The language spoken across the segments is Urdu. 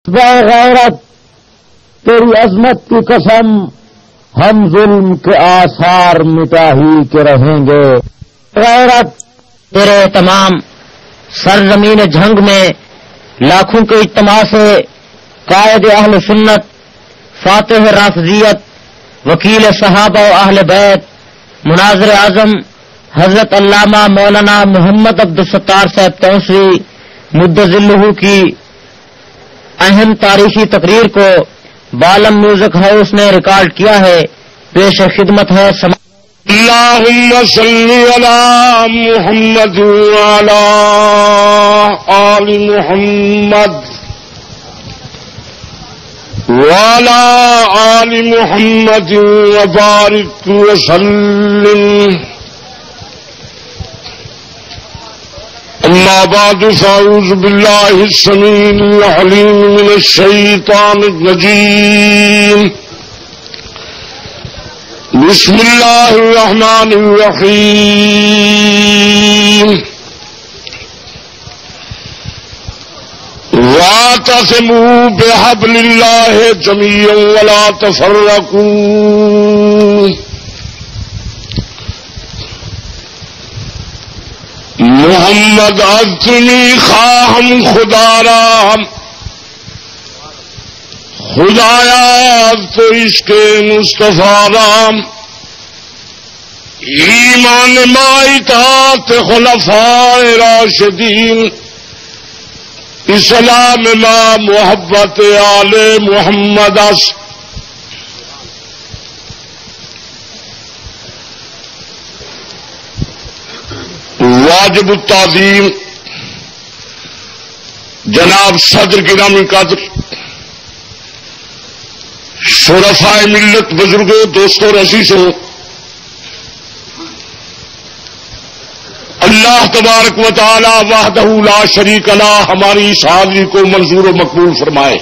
غیرت تیری عظمت کی قسم ہم ظلم کے آثار مٹا ہی کے رہیں گے. غیرت تیرے تمام سرزمین جھنگ میں لاکھوں کے اجتماع سے قائد اہل سنت، فاتح رافضیت، وکیل صحابہ و اہل بیت، مناظر اعظم حضرت علامہ مولانا محمد عبدالستار صاحب توسوی مدظلہ کی اہم تاریخی تقریر کو بالم میوزک ہاؤس نے ریکارڈ کیا ہے. پیش خدمت ہے اللہم صلی علی محمد وعلی آل محمد وعلی آل محمد وبارک وسلم. اما بعد فاعوذ باللہ السمیع العلیم من الشیطان الرجیم. بسم اللہ الرحمن الرحیم. واعتصموا بحبل اللہ جميعا ولا تفرقوا. محمد عظمی خواہم خدا رام، خدایا تو عشق مصطفیٰ رام. ایمان ما اطاعت خلفاء راشدین، اسلام ما محبت آل محمد اس. واجب التعظیم جناب صدر گرامی قدر، شرفاء ملت، بزرگوں، دوستوں اور عزیزوں، اللہ تبارک و تعالی وحدہ لا شریک لہ ہماری اس حاضری کو منظور و مقبول فرمائے.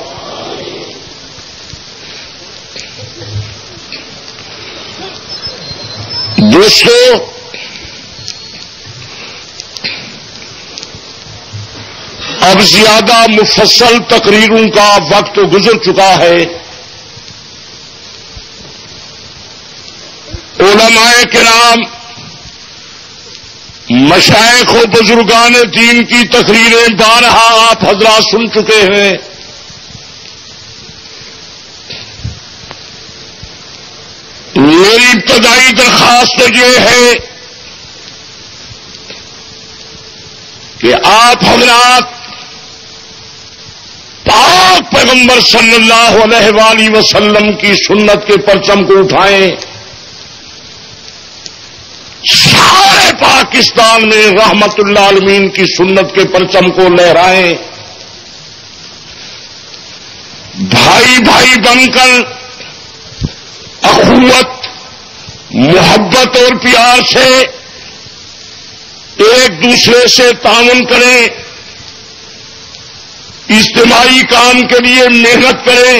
دوستوں، اب زیادہ مفصل تقریروں کا وقت گزر چکا ہے. علماء کرام، مشائخ و بزرگان دین کی تقریریں بارہا آپ حضرات سن چکے ہیں. میری ابتدائی درخواست یہ ہے کہ آپ حضرات پاک پیغمبر صلی اللہ علیہ وآلہ وسلم کی سنت کے پرچم کو اٹھائیں. سارے پاکستان میں رحمت اللہ عالمین کی سنت کے پرچم کو لہرائیں. بھائی بھائی بن کر اخوت، محبت اور پیار سے ایک دوسرے سے تعاون کریں، اجتماعی کام کے لیے محنت کریں.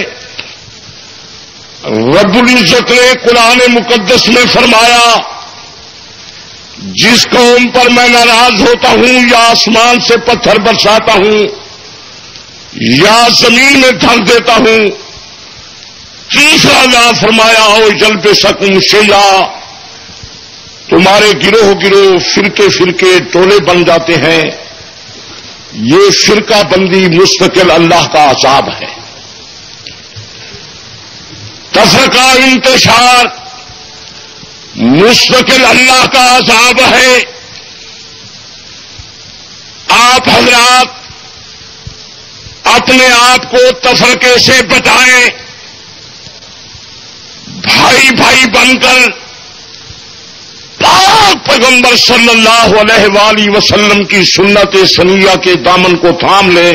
رب العزت نے قرآن مقدس میں فرمایا، جس قوم پر میں ناراض ہوتا ہوں یا آسمان سے پتھر برساتا ہوں یا زمین میں دھر دیتا ہوں. تیسرا لا فرمایا، او جل بے سکم شیعہ، تمہارے گروہ گروہ، فرقے فرقے، ٹولے بن جاتے ہیں. یہ فرقہ بندی مستقل اللہ کا عذاب ہے. تفرقہ انتشار مستقل اللہ کا عذاب ہے. آپ حضرات اپنے آپ کو تفرقے سے بچائیں. بھائی بھائی بن کر پاک پیغمبر صلی اللہ علیہ وآلہ وسلم کی سنت سنیہ کے دامن کو تھام لیں.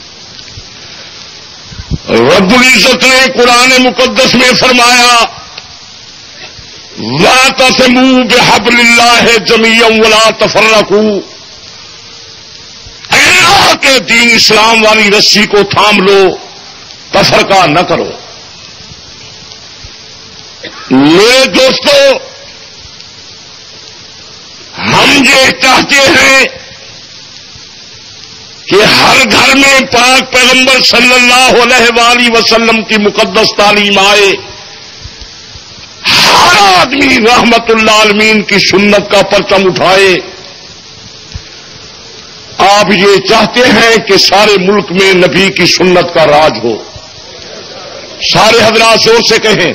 رب العزت نے قرآن مقدس میں فرمایا، وَاعْتَصِمُوا بِحَبْلِ اللَّهِ جَمِيعًا وَلَا تَفَرَّقُوا. اللہ کے دین اسلام والی رسی کو تھام لو، تفرقہ نہ کرو. میرے دوستو، ہم یہ چاہتے ہیں کہ ہر گھر میں پاک پیغمبر صلی اللہ علیہ وآلہ وسلم کی مقدس تعلیم آئے، ہر آدمی رحمت اللہ عالمین کی سنت کا پرچم اٹھائے. آپ یہ چاہتے ہیں کہ سارے ملک میں نبی کی سنت کا راج ہو. سارے حضرات زور سے کہیں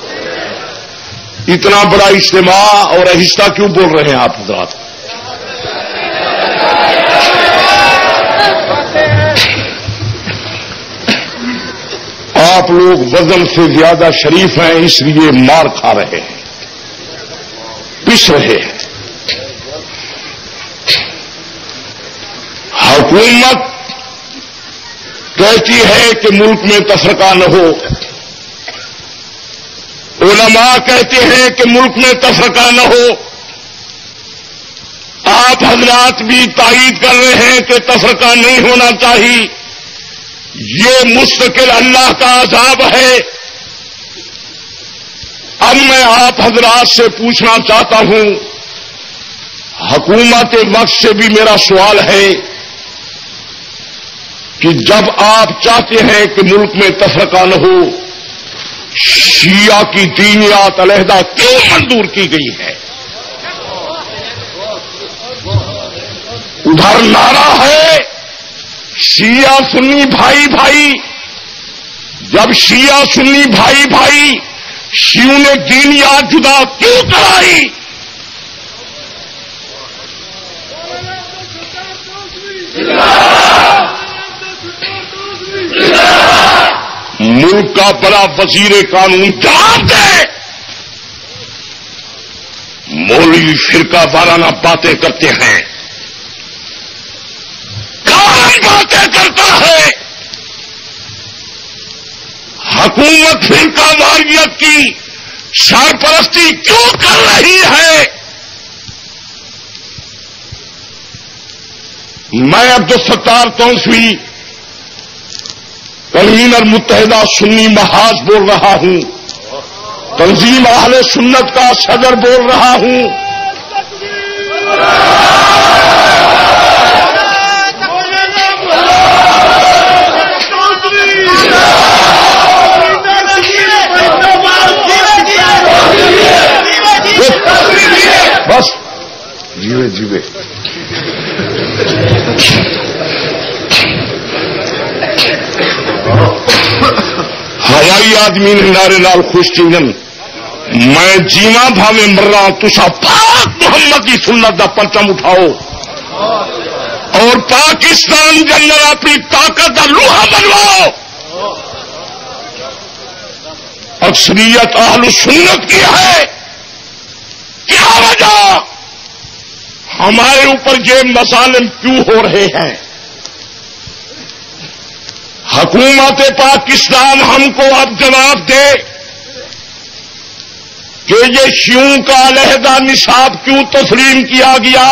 اتنا بڑا اجتماع اور آہستہ کیوں بول رہے ہیں آپ حضرات؟ آپ لوگ وزن سے زیادہ شریف ہیں، اس لیے مار کھا رہے ہیں، پس رہے ہیں. حکومت کہتی ہے کہ ملک میں تفرقہ نہ ہو، علماء کہتے ہیں کہ ملک میں تفرقہ نہ ہو، آپ حضرات بھی تائید کر رہے ہیں کہ تفرقہ نہیں ہونا چاہیے. یہ مستقل اللہ کا عذاب ہے. اب میں آپ حضرات سے پوچھنا چاہتا ہوں، حکومت وقت سے بھی میرا سوال ہے کہ جب آپ چاہتے ہیں کہ ملک میں تفرقہ نہ ہو، شیعہ کی دینیات علیحدہ کیوں منظور کی گئی ہے؟ ادھر نعرہ ہے شیعہ سنی بھائی بھائی. جب شیعہ سنی بھائی بھائی، شیعوں نے دینیات جدا کیوں کرائی؟ ملک کا بڑا وزیر قانون جواب دے. مولوی فرقہ وارانہ باتیں کرتے ہیں، کون باتیں کرتا ہے؟ حکومت فرقہ واریت کی سرپرستی کیوں کر رہی ہے؟ میں عبدالستار تونسوی، کنوینر متحدہ سنی محاذ بول رہا ہوں، تنظیم اہل سنت کا صدر بول رہا ہوں. بس جیوے جیوے. ہوائی آدمی نے نعرے لال خوش چنگن میں جیواں بھاوے مرا تسا پاک محمد کی سنت کا پرچم اٹھاؤ اور پاکستان کے اندر اپنی طاقت کا لوہا بنواؤ. اکثریت اہل سنت کی ہے. کیا وجہ ہمارے اوپر یہ مظالم کیوں ہو رہے ہیں؟ حکومت پاکستان ہم کو اب جواب دے کہ یہ شیعوں کا علیحدہ نصاب کیوں تسلیم کیا گیا؟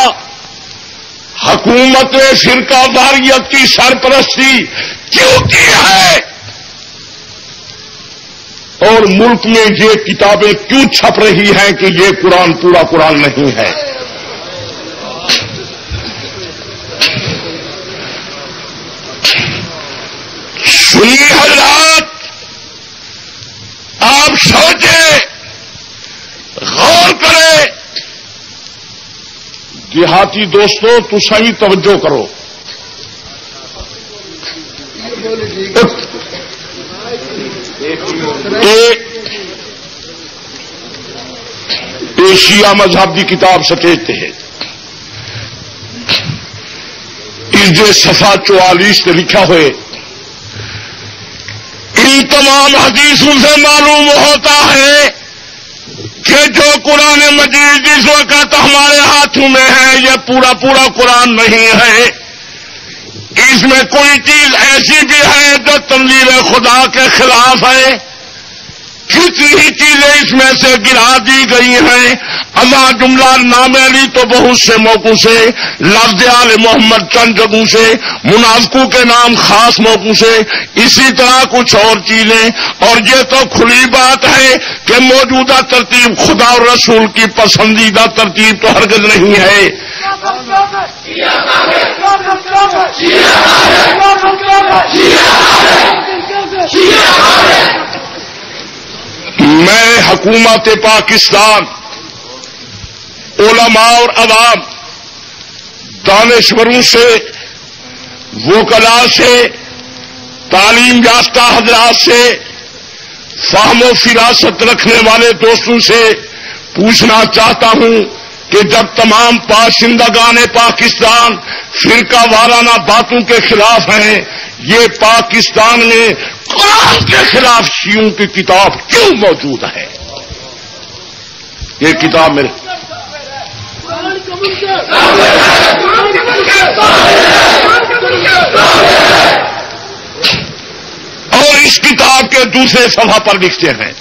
حکومت نے فرقہ واریت کی سرپرستی کیوں کی ہے؟ اور ملک میں یہ کتابیں کیوں چھپ رہی ہیں کہ یہ قرآن پورا قرآن نہیں ہے؟ سنی حضرات، آپ سوچیں، غور کریں. دیہاتی دوستوں تو صحیح توجہ کرو. شیعہ مذہب کی کتاب سچیتے ہیں، اس صفحہ 44 نے لکھا ہوئے، ان تمام حدیثوں سے معلوم ہوتا ہے کہ جو قرآن مجید اس وقت ہمارے ہاتھوں میں ہے یہ پورا پورا قرآن نہیں ہے. اس میں کوئی چیز ایسی بھی ہے جو تنزیل خدا کے خلاف ہے. کتنی چیزیں اس میں سے گرا دی گئی ہیں. اما جملہ نام علی تو بہت سے موقعوں سے، لفظ آل محمد چند جگہوں سے، منافقوں کے نام خاص موقعوں سے، اسی طرح کچھ اور چیزیں. اور یہ تو کھلی بات ہے کہ موجودہ ترتیب خدا اور رسول کی پسندیدہ ترتیب تو ہرگز نہیں ہے. میں حکومت پاکستان، علماء اور عوام، دانشوروں سے، وکلاء سے، تعلیم یافتہ حضرات سے، فہم و فراست رکھنے والے دوستوں سے پوچھنا چاہتا ہوں کہ جب تمام باشندگان پاکستان فرقہ وارانہ باتوں کے خلاف ہیں، یہ پاکستان میں قرآن کے خلاف شیعوں کی کتاب کیوں موجود ہے؟ یہ کتاب میرے اور اس کتاب کے دوسرے صفحہ پر لکھتے ہیں،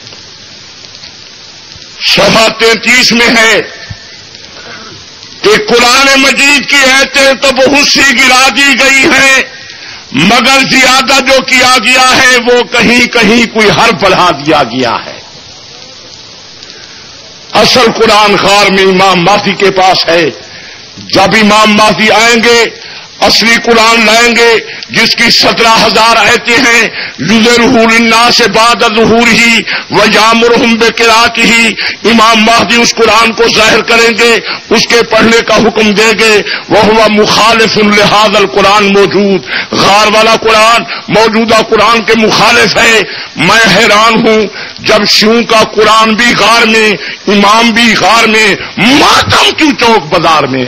صفحہ 33 میں ہے کہ قرآن مجید کی آیتیں تو بہت سی گرا دی گئی ہیں، مگر زیادہ جو کیا گیا ہے وہ کہیں کہیں کوئی حرف بڑھا دیا گیا ہے۔ اصل قرآن غار میں امام مہدی کے پاس ہے، جب امام مہدی آئیں گے اصلی قرآن لائیں گے جس کی 17,000 آیتیں ہیں، یظہرہ للناس بعد ظہورہ ویامرہم بقراءتہ، امام مہدی اس قرآن کو ظاہر کریں گے، اس کے پڑھنے کا حکم دیں گے، وہو مخالف لہذا القرآن، موجود غار والا قرآن موجودہ قرآن کے مخالف ہے۔ میں حیران ہوں جب شیعوں کا قرآن بھی غار میں، امام بھی غار میں، ماتم کیوں چوک بازار میں؟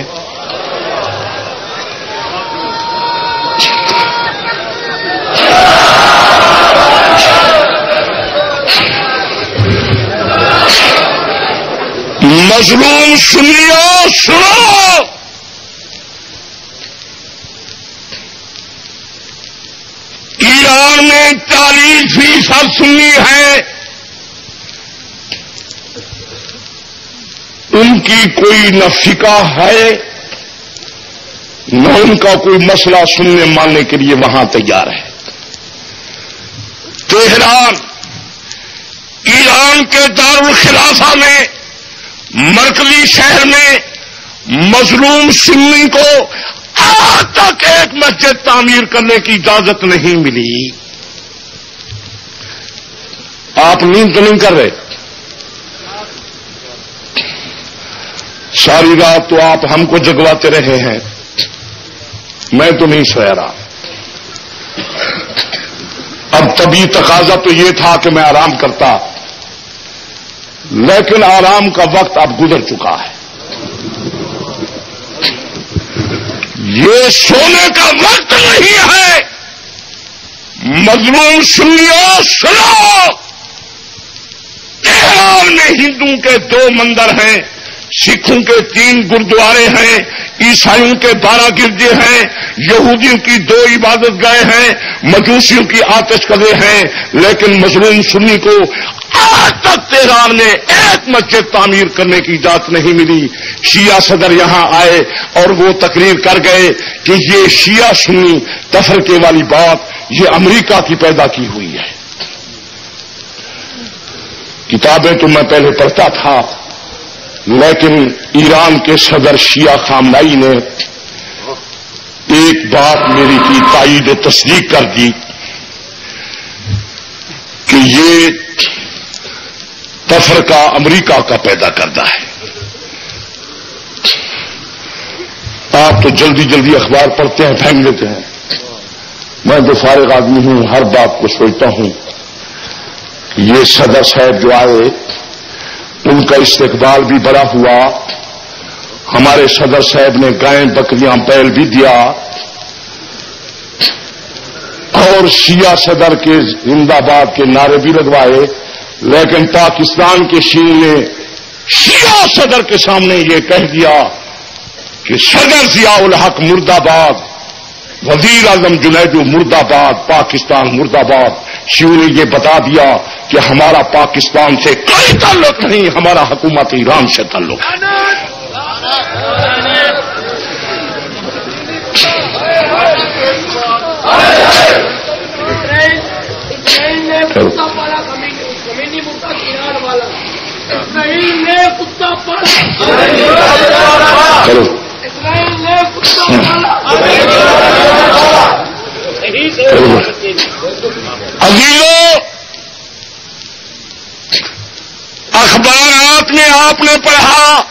مظلوم سنیو سنو، ایران میں 40% سنی ہے، ان کی کوئی نہ فقہ ہے نہ ان کا کوئی مسئلہ سننے ماننے کے لیے وہاں تیار ہے۔ تہران، ایران کے دارالخلافہ میں، مرکزی شہر میں مظلوم سنی کو آج تک ایک مسجد تعمیر کرنے کی اجازت نہیں ملی۔ آپ نیند تو نہیں کر رہے؟ ساری رات تو آپ ہم کو جگواتے رہے ہیں، میں تو نہیں سویا رہا۔ اب طبی تقاضا تو یہ تھا کہ میں آرام کرتا، لیکن آرام کا وقت اب گزر چکا ہے، یہ سونے کا وقت نہیں ہے۔ مظلوم سنیو سنو، تہران میں ہندوؤں کے 2 مندر ہیں، سکھوں کے 3 گردوارے ہیں، عیسائیوں کے 12 گرجے ہیں، یہودیوں کی 2 عبادت گاہیں ہیں، مجوسیوں کی آتش کدے ہیں، لیکن مظلوم سنی کو آج تک تہران میں ایک مسجد تعمیر کرنے کی اجازت نہیں ملی۔ شیعہ صدر یہاں آئے اور وہ تقریر کر گئے کہ یہ شیعہ سنی تفرقے والی بات یہ امریکہ کی پیدا کی ہوئی ہے۔ کتابیں تو میں پہلے پڑھتا تھا، لیکن ایران کے صدر شیعہ خامنائی نے ایک بات میری کی تائید و تصدیق کر دی کہ یہ تفرقہ امریکہ کا پیدا کرتا ہے۔ آپ تو جلدی جلدی اخبار پڑھتے ہیں، پھینک دیتے ہیں، میں تو فارغ آدمی ہوں، ہر بات کو سوچتا ہوں۔ یہ صدر صاحب جو آئے ان کا استقبال بھی بڑا ہوا، ہمارے صدر صاحب نے گائیں بکریاں بیل بھی دیا، اور شیعہ صدر کے زندہ باد کے نعرے بھی لگوائے، لیکن پاکستان کے شیعہ نے شیعہ صدر کے سامنے یہ کہہ دیا کہ صدر ضیاء الحق مرد آباد، وزیر اعظم جنیدو مرد آباد، پاکستان مرد آباد۔ شیعوں نے یہ بتا دیا کہ ہمارا پاکستان سے کوئی تعلق نہیں، ہمارا حکومت ایران سے تعلق ہے۔ عزیزو، اخبارات میں آپ نے پڑھا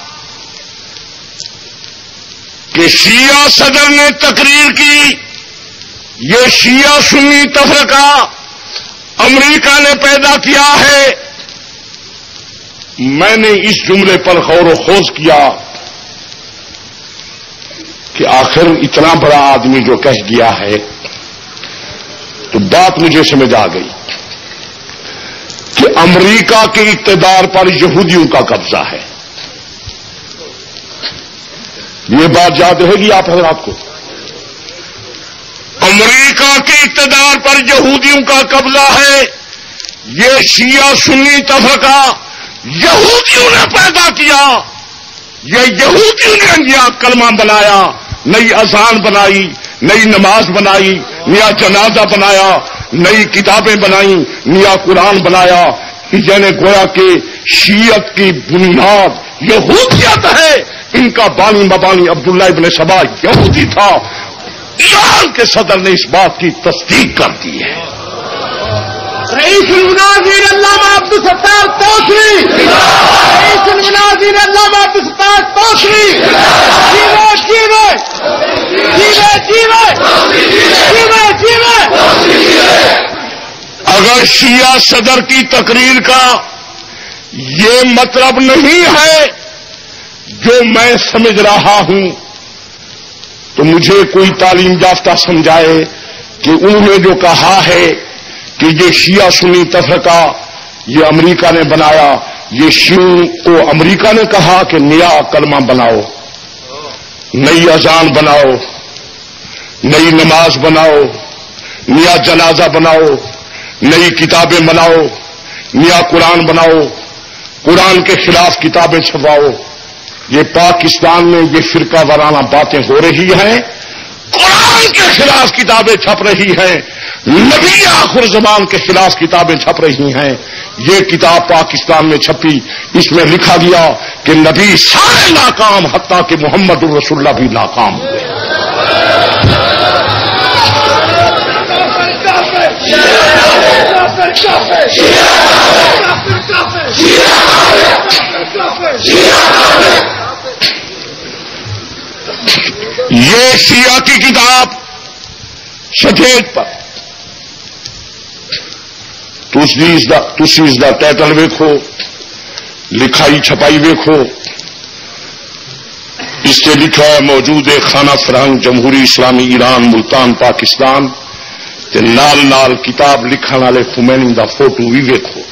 کہ شیعہ صدر نے تقریر کی، یہ شیعہ سنی تفرقہ امریکہ نے پیدا کیا ہے۔ میں نے اس جملے پر غور و خوض کیا کہ آخر اتنا بڑا آدمی جو کہہ گیا ہے، تو بات مجھے سمجھ آ گئی کہ امریکہ کے اقتدار پر یہودیوں کا قبضہ ہے۔ یہ بات یاد رہے گی آپ حضرات کو؟ امریکہ کے اقتدار پر یہودیوں کا قبضہ ہے۔ یہ شیعہ سنی تفرقہ یہودیوں نے پیدا کیا، یہ یہودیوں نے نیا کلمہ بنایا، نئی اذان بنائی، نئی نماز بنائی، نیا جنازہ بنایا، نئی کتابیں بنائیں، نیا قرآن بنایا۔ یعنی گویا کہ شیعت کی بنیاد یہودیت ہے۔ ان کا بانی مبانی عبداللہ ابن سبا یہودی تھا۔ ایران کے صدر نے اس بات کی تصدیق کر دی ہے۔ رئیس المناظرین علامہ عبدالستار توسری، رئیس المناظرین علامہ عبدالستار توسری، جیوے جیوے جیوے جیوے جیوے جیوے۔ اگر شیعہ صدر کی تقریر کا یہ مطلب نہیں ہے جو میں سمجھ رہا ہوں، تو مجھے کوئی تعلیم یافتہ سمجھائے کہ انہوں نے جو کہا ہے کہ یہ شیعہ سنی تفرقہ یہ امریکہ نے بنایا، یہ شیعوں کو امریکہ نے کہا کہ نیا کلمہ بناؤ، نئی اذان بناؤ، نئی نماز بناؤ، نیا جنازہ بناؤ، نئی کتابیں بناؤ، نیا قرآن بناؤ، قرآن کے خلاف کتابیں چھپاؤ۔ یہ پاکستان میں یہ فرقہ وارانہ باتیں ہو رہی ہیں، قرآن کے خلاف کتابیں چھپ رہی ہیں، نبی آخر زمان کے خلاف کتابیں چھپ رہی ہیں۔ یہ کتاب پاکستان میں چھپی، اس میں لکھا گیا کہ نبی سارے ناکام، حتیٰ کہ محمد الرسول اللہ بھی ناکام ہوئے۔ یہ شیعہ کی کتاب سفید پر تسی اس دا ٹائٹل ویکھو، لکھائی چھپائی ویکھو، اس سے لکھا ہے موجود خانہ فرہنگ جمہوری اسلامی ایران ملتان پاکستان، تے نال نال کتاب لکھن والے خمینی دا فوٹو بھی ویکھو۔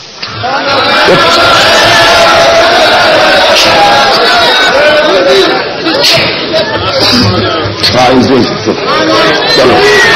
چلو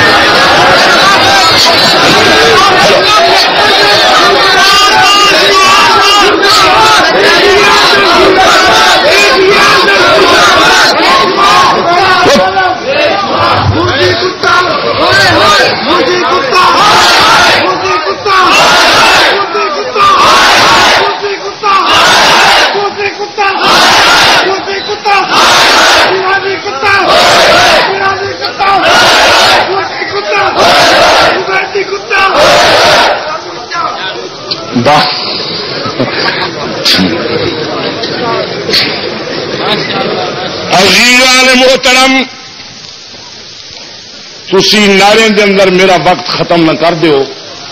عزیزان محترم، تسی نعرے دے اندر میرا وقت ختم نہ کر دیو۔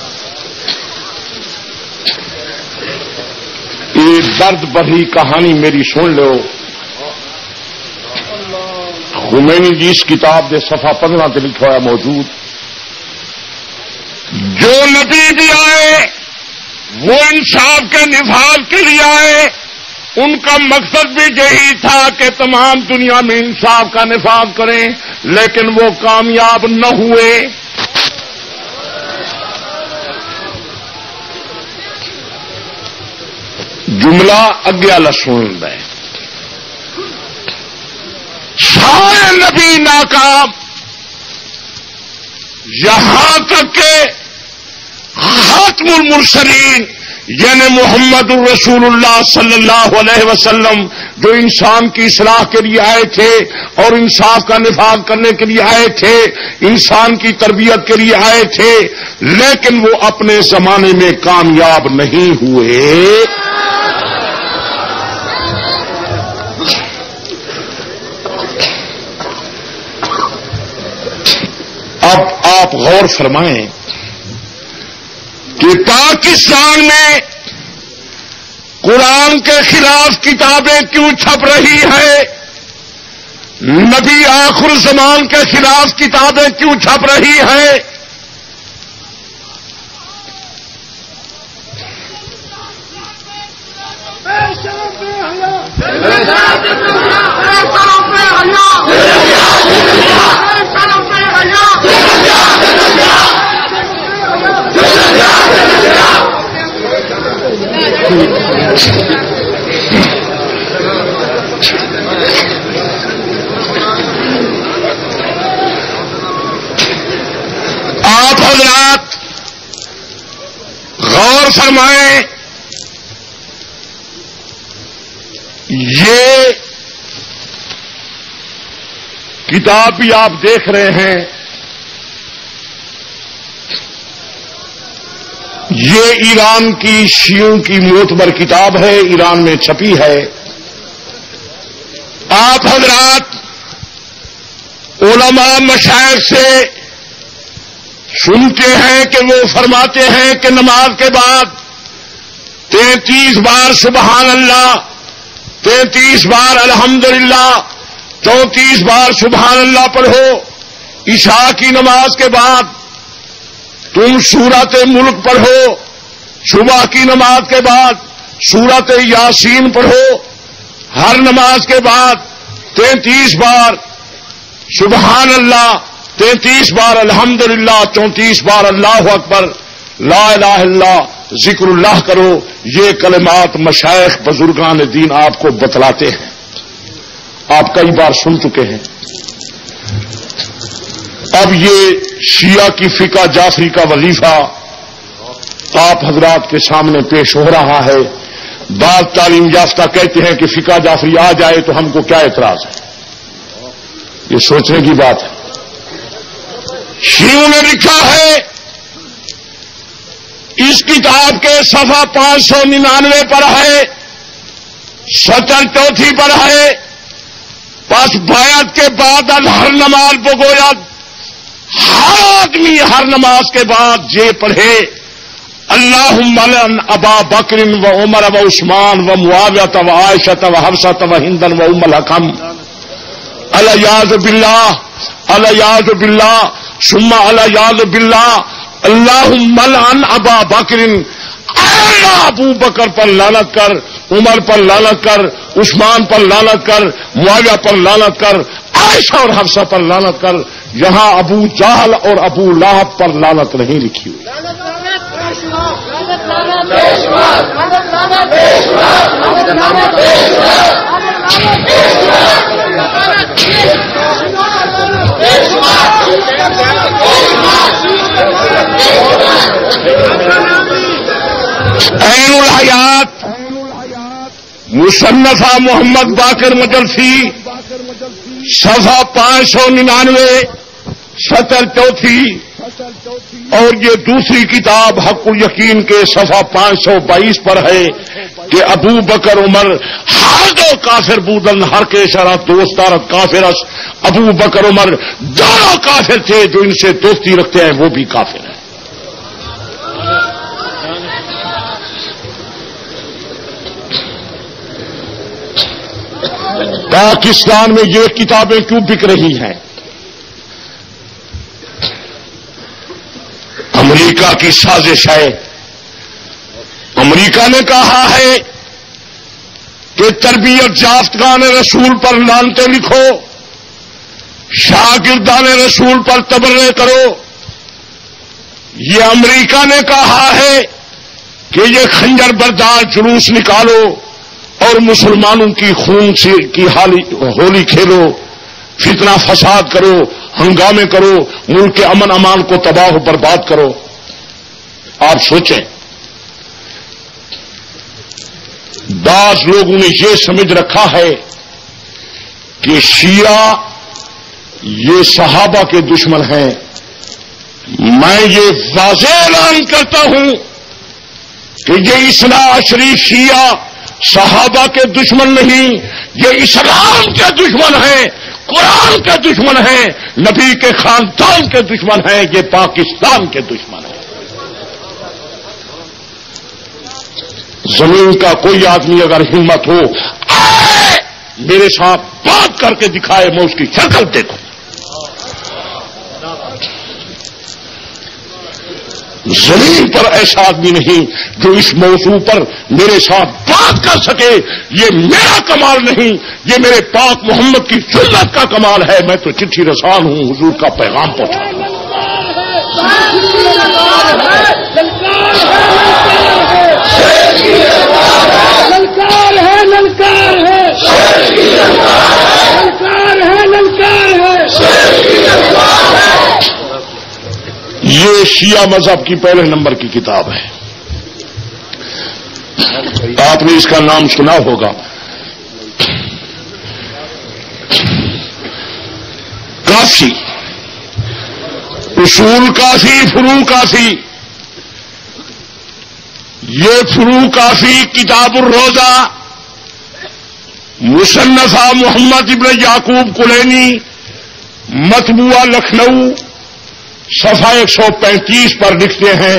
یہ درد بھری کہانی میری سن لو۔ خمینی جی اس کتاب دے صفحہ 15 تے لکھا ہوا موجود، جو نبی بھی آئے وہ انصاف کے نفاذ کے لیے آئے، ان کا مقصد بھی یہی تھا کہ تمام دنیا میں انصاف کا نفاذ کریں، لیکن وہ کامیاب نہ ہوئے۔ جملہ اگے والا سن لے، سارے نبی ناکام، یہاں تک کہ خاتم المرسلین یعنی محمد الرسول اللہ صلی اللہ علیہ وسلم جو انسان کی اصلاح کے لیے آئے تھے اور انصاف کا نفاذ کرنے کے لیے آئے تھے، انسان کی تربیت کے لیے آئے تھے، لیکن وہ اپنے زمانے میں کامیاب نہیں ہوئے۔ اب آپ غور فرمائیں کہ پاکستان میں قرآن کے خلاف کتابیں کیوں چھپ رہی ہے، نبی آخر زمان کے خلاف کتابیں کیوں چھپ رہی ہیں؟ آپ حضرات غور فرمائیں، یہ کتاب بھی آپ دیکھ رہے ہیں، یہ ایران کی شیعوں کی معتبر کتاب ہے، ایران میں چھپی ہے۔ آپ حضرات علماء مشائخ سے سنتے ہیں کہ وہ فرماتے ہیں کہ نماز کے بعد 33 بار سبحان اللہ، 33 بار الحمدللہ، 34 بار سبحان اللہ پڑھو۔ عشاء کی نماز کے بعد تم سورت ملک پڑھو، صبح کی نماز کے بعد سورت یاسین پڑھو، ہر نماز کے بعد 33 بار سبحان اللہ، 33 بار الحمدللہ، 34 بار اللہ اکبر، لا الہ الا اللہ، ذکر اللہ کرو۔ یہ کلمات مشائخ بزرگان دین آپ کو بتلاتے ہیں، آپ کئی بار سن چکے ہیں۔ اب یہ شیعہ کی فقہ جعفری کا وظیفہ آپ حضرات کے سامنے پیش ہو رہا ہے۔ بعض تعلیم یافتہ کہتے ہیں کہ فقہ جعفری آ جائے تو ہم کو کیا اعتراض ہے، یہ سوچنے کی بات ہے۔ شیعوں نے لکھا ہے، اس کتاب کے صفحہ 599 پر ہے، 74 پر ہے، پس بیعت کے بعد ہر نماز بگویا ہر آدمی ہر نماز کے بعد یہ پڑھے، اللہم لعن ابا بکر و عمر و عثمان و معاویہ و عائشہ و حفصہ و ہند و ام الحکم، الیاذ باللہ الیاذ باللہ ثم الیاذ باللہ، اللہم لعن ابا بکر، اللہ ابو بکر پر لعنت کر، عمر پر لعنت کر، عثمان پر لعنت کر، معاویہ پر لعنت کر، عائشہ اور حفصہ پر لعنت کر۔ یہاں ابو جہل اور ابو لہب پر لعنت نہیں لکھی ہوئی۔ عین الحیات مصنفہ محمد باقر مجلسی، صفحہ 599، 74، اور یہ دوسری کتاب حق الیقین کے صفحہ 522 پر ہے کہ ابو بکر عمر ہر دو کافر بودن ہر کے شرط دوستارت کافرس، ابو بکر عمر دونوں کافر تھے، جو ان سے دوستی رکھتے ہیں وہ بھی کافر ہیں۔ پاکستان میں یہ کتابیں کیوں بک رہی ہیں؟ امریکہ کی سازش ہے۔ امریکہ نے کہا ہے کہ تربیت یافتگان رسول پر لعنتیں لکھو، شاگردان رسول پر تبرئے کرو۔ یہ امریکہ نے کہا ہے کہ یہ خنجر بردار جلوس نکالو اور مسلمانوں کی خون سے کی ہولی کھیلو، فتنہ فساد کرو، ہنگامے کرو، ملک کے امن امان کو تباہ و برباد کرو۔ آپ سوچیں، امریکہ نے کہا ہے کہ یہ خنجر بردار جلوس نکالو اور مسلمانوں کی خون سے کی ہولی کھیلو، فتنہ فساد کرو، ہنگامے کرو، ملک کے امن امان کو تباہ و برباد کرو۔ آپ سوچیں، امریکہ نے کہا ہے کہ یہ خنجر بردار جلوس نکالو اور مسلمانوں کی خون سے کی ہولی کھیلو، فتنہ فساد کرو، ہنگامے کرو، ملک کے امن امان کو تباہ و برباد کرو۔ بعض لوگوں نے یہ سمجھ رکھا ہے کہ شیعہ یہ صحابہ کے دشمن ہیں. میں یہ واضح اعلان کرتا ہوں کہ یہ اثنا عشری شیعہ صحابہ کے دشمن نہیں، یہ اسلام کے دشمن ہیں، قرآن کے دشمن ہیں، نبی کے خاندان کے دشمن ہیں، یہ پاکستان کے دشمن ہیں. زمین کا کوئی آدمی اگر ہمت ہو آئے میرے ساتھ بات کر کے دکھائے، میں اس کی شکل دیکھوں. زمین پر ایسا آدمی نہیں جو اس موضوع پر میرے ساتھ بات کر سکے. یہ میرا کمال نہیں، یہ میرے پاک محمد کی سنت کا کمال ہے. میں تو چٹھی رسان ہوں، حضور کا پیغام پہنچا. یہ شیعہ مذہب کی پہلے نمبر کی کتاب ہے. آپ نے اس کا نام سنا ہوگا. کافی، اصول کافی، فروع کافی. یہ فروع کافی کتاب الروضہ مصنفہ محمد ابن یعقوب کلینی مطبوعہ لکھنؤ صفحہ 135 پر لکھتے ہیں.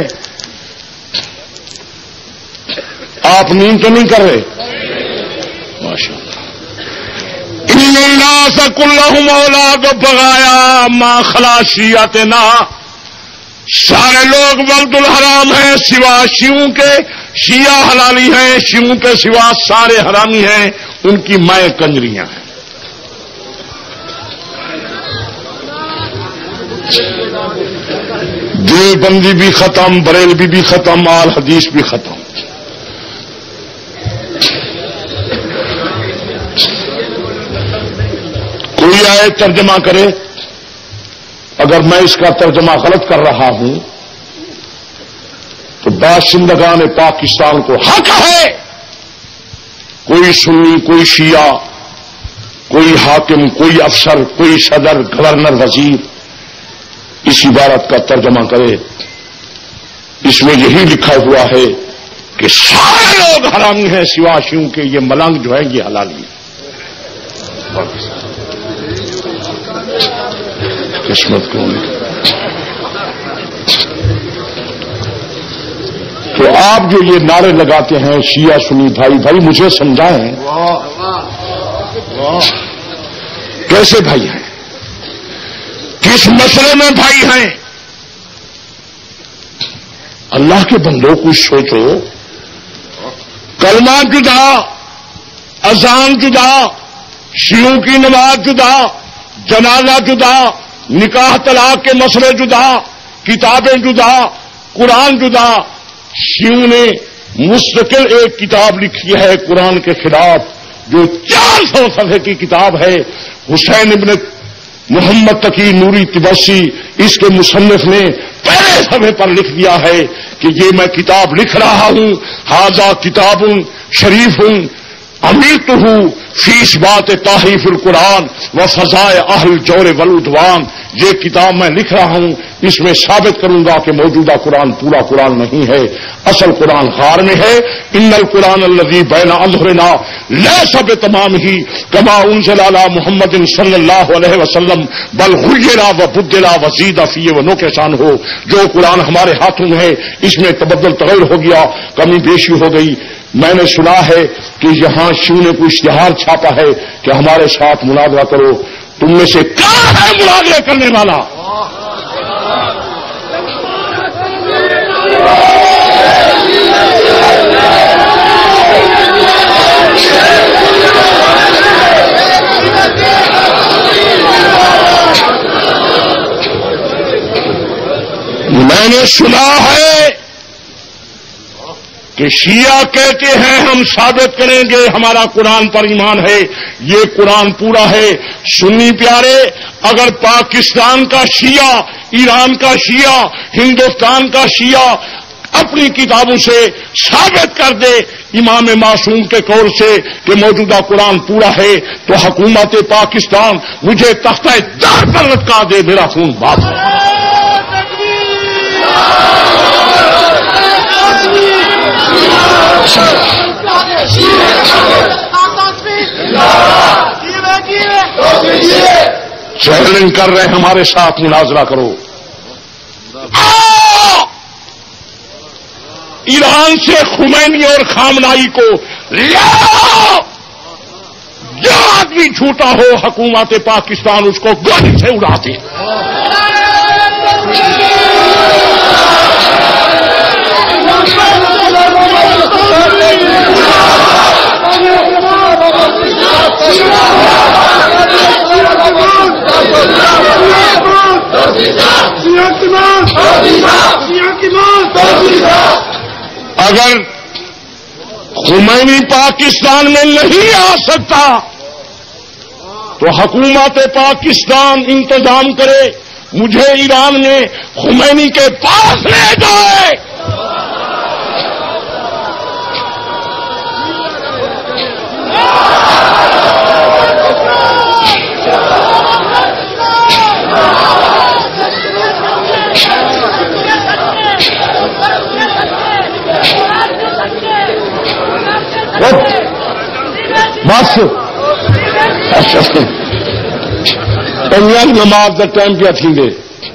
آپ نیند تو نہیں کر رہے؟ ماشاء اللہ. ان الناس كلهم اولاد بغایا ما خلا شیعتنا. سارے لوگ ولد الحرام ہیں سوا شیعوں کے. شیعہ حلالی ہیں، شیعوں کے سوا سارے حرامی ہیں، ان کی مائیں کنجریاں ہیں. دیوبندی بھی ختم، بریلوی بھی ختم، آل حدیث بھی ختم. کوئی آئے ترجمہ کرے. اگر میں اس کا ترجمہ غلط کر رہا ہوں تو باشندگان پاکستان کو حق ہے، کوئی سنی، کوئی شیعہ، کوئی حاکم، کوئی افسر، کوئی صدر، گورنر، وزیر اس عبارت کا ترجمہ کرے. اس میں یہی لکھا ہوا ہے کہ سارے لوگ حرامی ہیں سوا شیعوں کے. یہ ملنگ جو ہیں یہ حلالی ہیں. قسمت کو تو آپ جو یہ نعرے لگاتے ہیں شیعہ سنی بھائی مجھے سمجھائیں کیسے بھائی ہیں، کس مسئلے میں بھائی ہیں؟ اللہ کے بندوں کو سوچو. کلمہ جدا، اذان جدا، شیعوں کی نماز جدا، جنازہ جدا، نکاح طلاق کے مسئلے جدا، کتابیں جدا، قرآن جدا. شیعوں نے مستقل ایک کتاب لکھی ہے قرآن کے خلاف جو 400 صفحے کی کتاب ہے. حسین ابن محمد تقی نوری طبسی اس کے مصنف نے پہلے صفحے پر لکھ دیا ہے کہ یہ میں کتاب لکھ رہا ہوں، ھذا کتاب شریف امیرتہ فی اثبات تحریف القرآن و فضائے اہل الجور والعدوان. یہ کتاب میں لکھ رہا ہوں، اس میں ثابت کروں گا کہ موجودہ قرآن پورا قرآن نہیں ہے، اصل قرآن غار میں ہے. ان القرآن الذی بین اظہرنا لیس بتمامہ کما انزل علی محمد صلی اللہ علیہ وسلم بل غیر و بدل و زید فی و نقصان ہو. جو قرآن ہمارے ہاتھوں میں ہے اس میں تبدل تغیر ہو گیا، کمی بیشی ہو گئی. میں نے سنا ہے کہ یہاں شیعوں نے کوئی اشتہار چھاپا ہے کہ ہمارے ساتھ مناظرہ کرو. تم میں سے کون ہے مناظرہ کرنے والا؟ میں نے سنا ہے کہ شیعہ کہتے ہیں ہم ثابت کریں گے ہمارا قرآن پر ایمان ہے، یہ قرآن پورا ہے. سنی پیارے، اگر پاکستان کا شیعہ، ایران کا شیعہ، ہندوستان کا شیعہ اپنی کتابوں سے ثابت کر دے امام معصوم کے قول سے کہ موجودہ قرآن پورا ہے تو حکومت پاکستان مجھے تختہ دار پر لٹکا دے، میرا خون بات ہے۔ چیلنج کر رہے ہیں ہمارے ساتھ مناظرہ کرو۔ ایران سے خمینی اور خامنائی کو لاؤ، جو آدمی جھوٹا ہو حکومت پاکستان اس کو گولی سے اڑا دے۔ اگر خمینی پاکستان میں نہیں آ سکتا تو حکومت پاکستان انتظام کرے، مجھے ایران میں خمینی کے پاس لے جائے۔ بس نماز کا ٹائم کیا تھی گے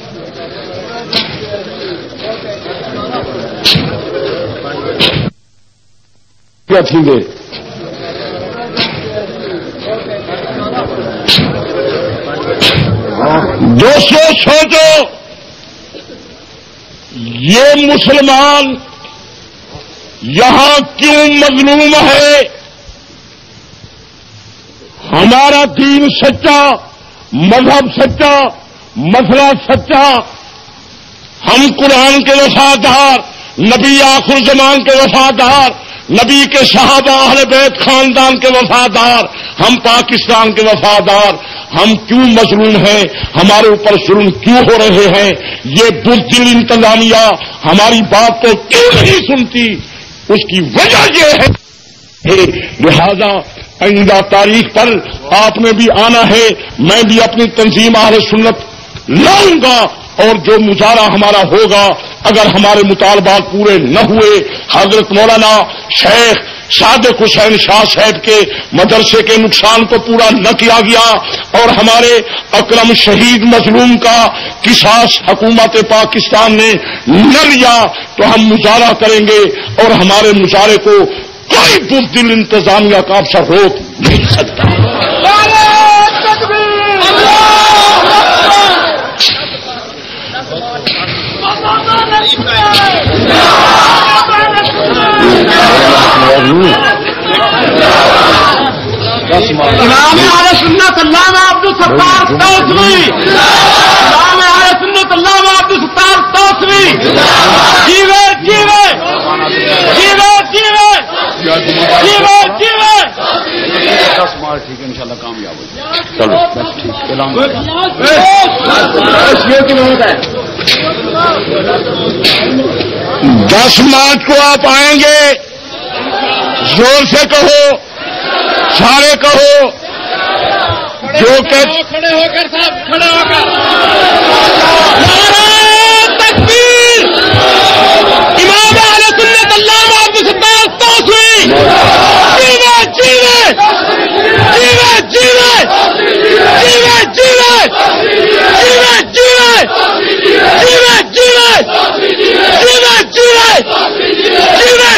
کیا تھی گے دوستو سوچو، یہ مسلمان یہاں کیوں مظلوم ہے؟ ہمارا دین سچا، مذہب سچا، مسئلہ سچا، ہم قرآن کے وفادار، نبی آخر زمان کے وفادار، نبی کے صحابہ اہل بیت خاندان کے وفادار، ہم پاکستان کے وفادار، ہم کیوں مظلوم ہیں؟ ہمارے اوپر ظلم کیوں ہو رہے ہیں؟ یہ بزدل انتظامیہ ہماری بات کو کیوں نہیں سنتی؟ اس کی وجہ یہ ہے، لہذا آئندہ تاریخ پر آپ نے بھی آنا ہے، میں بھی اپنی تنظیم اہل سنت لاؤں گا، اور جو مظاہرہ ہمارا ہوگا اگر ہمارے مطالبات پورے نہ ہوئے، حضرت مولانا شیخ صادق حسین شاہ صاحب کے مدرسے کے نقصان کو پورا نہ کیا گیا اور ہمارے اکرم شہید مظلوم کا قصاص حکومت پاکستان نے نہ لیا تو ہم مظاہرہ کریں گے، اور ہمارے مظاہرے کو کوئی بزدل انتظامیہ کا افسر روک نہیں سکتا۔ امام اہل سنت علامہ عبدالستار توسوی، امام اہل سنت علامہ عبدالستار توسوی، جیوے جیوے جیوے جیوے جیوے جیوے۔ 10 مارچ ٹھیک ہے انشاءاللہ کامیاب ہو جائے۔ چلو ٹھیک 10 مارچ کو آپ آئیں گے، زور سے کہو، سارے کہو، جو کہ کھڑے ہو کر صاحب کھڑے ہو کر نعرہ تکبیر، امام اہل سنت علامہ عبدالستار توسوی، جیوے جیوے جیوے جیوے جیوے جیوے جیوے جیوے جیوے جیوے جیوے جیوے جیوے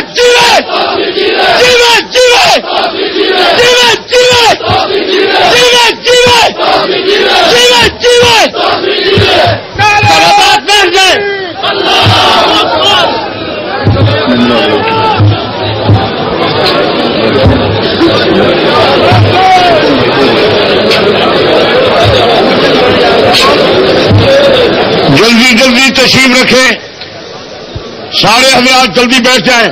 جیوے جیوے جلدی جلدی تشریف رکھیں، سارے حضرات جلدی بیٹھ جائیں۔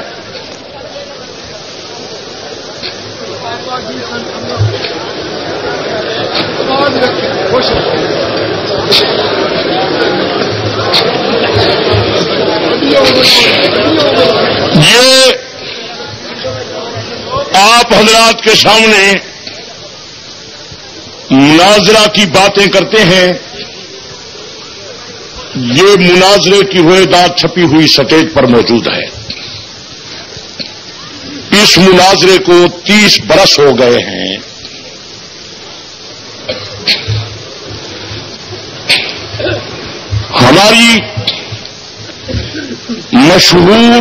یہ آپ حضرات کے سامنے مناظرہ کی باتیں کرتے ہیں. یہ مناظرے کی روایت چھپی ہوئی سٹیج پر موجود ہے. اس مناظرے کو 30 برس ہو گئے ہیں. ہماری مشہور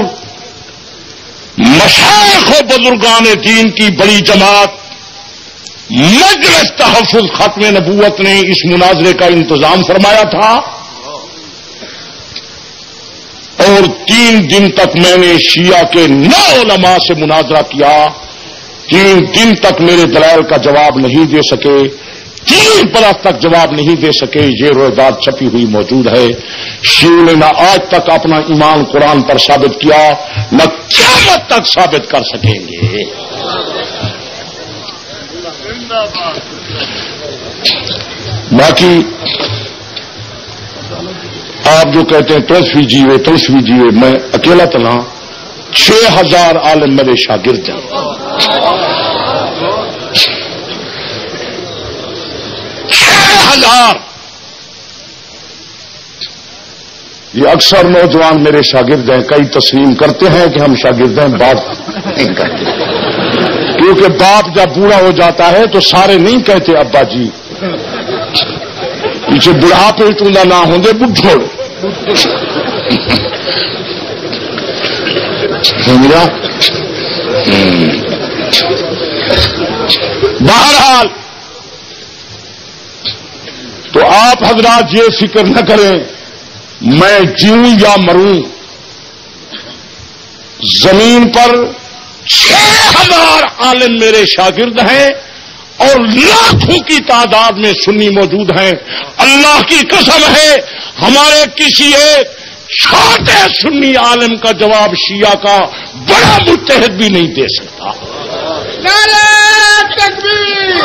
مشائخ و بزرگان دین کی بڑی جماعت مجلس تحفظ ختم نبوت نے اس مناظرے کا انتظام فرمایا تھا اور 3 دن تک میں نے شیعہ کے 9 علماء سے مناظرہ کیا. 3 دن تک میرے دلائل کا جواب نہیں دے سکے. 3 برس تک جواب نہیں دے سکے. یہ روایت چھپی ہوئی موجود ہے. شیعوں نے نہ آج تک اپنا ایمان قرآن پر ثابت کیا نہ قیامت تک ثابت کر سکیں گے. باقی آپ جو کہتے ہیں تلفی جیوے میں اکیلا تلا 6000 عالم میرے شاگرد ہیں. 6000. یہ اکثر نوجوان میرے شاگرد ہیں. کئی تسلیم کرتے ہیں کہ ہم شاگرد ہیں, بات نہیں کرتے. کیونکہ باپ جب بوڑھا ہو جاتا ہے تو سارے نہیں کہتے ابا جی, پیچھے بڑھاپے چوندا نہ ہوں گے بڈھوڑ. بہرحال تو آپ حضرات یہ فکر نہ کریں میں جیوں یا مروں. زمین پر 6000 عالم میرے شاگرد ہیں اور لاکھوں کی تعداد میں سنی موجود ہیں. اللہ کی قسم ہے ہمارے کسی ایک چھوٹے سنی عالم کا جواب شیعہ کا بڑا مجتہد بھی نہیں دے سکتا. نعرہ تکبیر.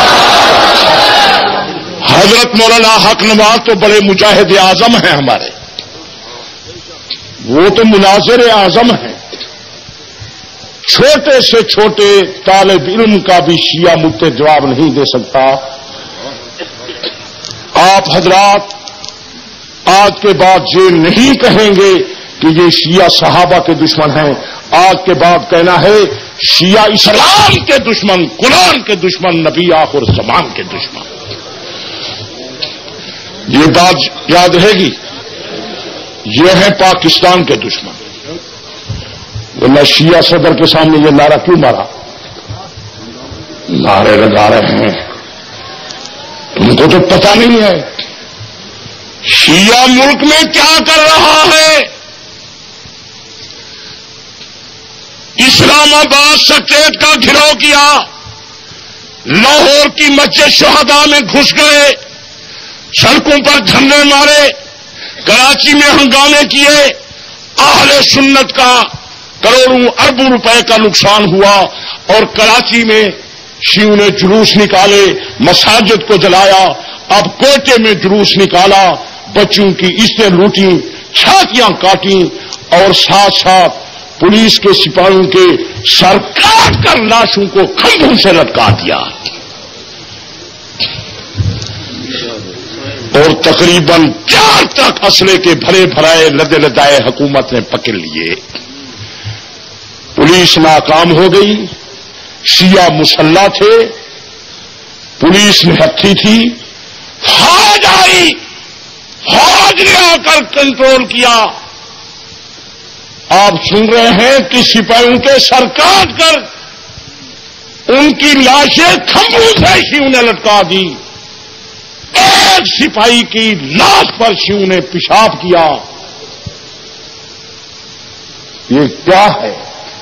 حضرت مولانا حق نواز تو بڑے مجاہد اعظم ہیں ہمارے, وہ تو مناظر اعظم ہیں. چھوٹے سے چھوٹے طالب علم کا بھی شیعہ مجتہد جواب نہیں دے سکتا. آپ حضرات آج کے بعد یہ نہیں کہیں گے کہ یہ شیعہ صحابہ کے دشمن ہیں. آج کے بعد کہنا ہے شیعہ اسلام کے دشمن, قرآن کے دشمن, نبی آخر زمان کے دشمن. یہ بات یاد رہے گی. یہ ہے پاکستان کے دشمن. ورنہ شیعہ صدر کے سامنے یہ نعرہ کیوں مارا؟ نعرے لگا رہے ہیں, تم کو تو پتہ نہیں ہے شیعہ ملک میں کیا کر رہا ہے. اسلام آباد سٹیٹ کا گھراؤ کیا, لاہور کی مسجد شہداء میں گھس گئے, سڑکوں پر جھنڈے مارے, کراچی میں ہنگامے کیے. اہل سنت کا کروڑوں اربوں روپے کا نقصان ہوا اور کراچی میں شیعوں نے جلوس نکالے, مساجد کو جلایا. اب کوئٹے میں جلوس نکالا, بچوں کی عزتیں لوٹیں, چھاتیاں کاٹیں اور ساتھ ساتھ پولیس کے سپاہیوں کے سر کاٹ کر لاشوں کو کھمبوں سے لٹکا دیا. اور تقریباً 4 ٹرک اسلحے کے بھرے بھرائے لدے لدائے حکومت نے پکڑ لیے. پولیس ناکام ہو گئی. شیعہ مسلح تھے, پولیس میں ہتھی تھی. فوج آئی, فوج نے آ کر کنٹرول کیا. آپ سن رہے ہیں کہ سپاہیوں کے سر کاٹ کر ان کی لاشیں کھمبوں سے شیعوں نے لٹکا دی. ایک سپاہی کی لاش پر شیعوں نے پیشاب کیا. یہ کیا ہے؟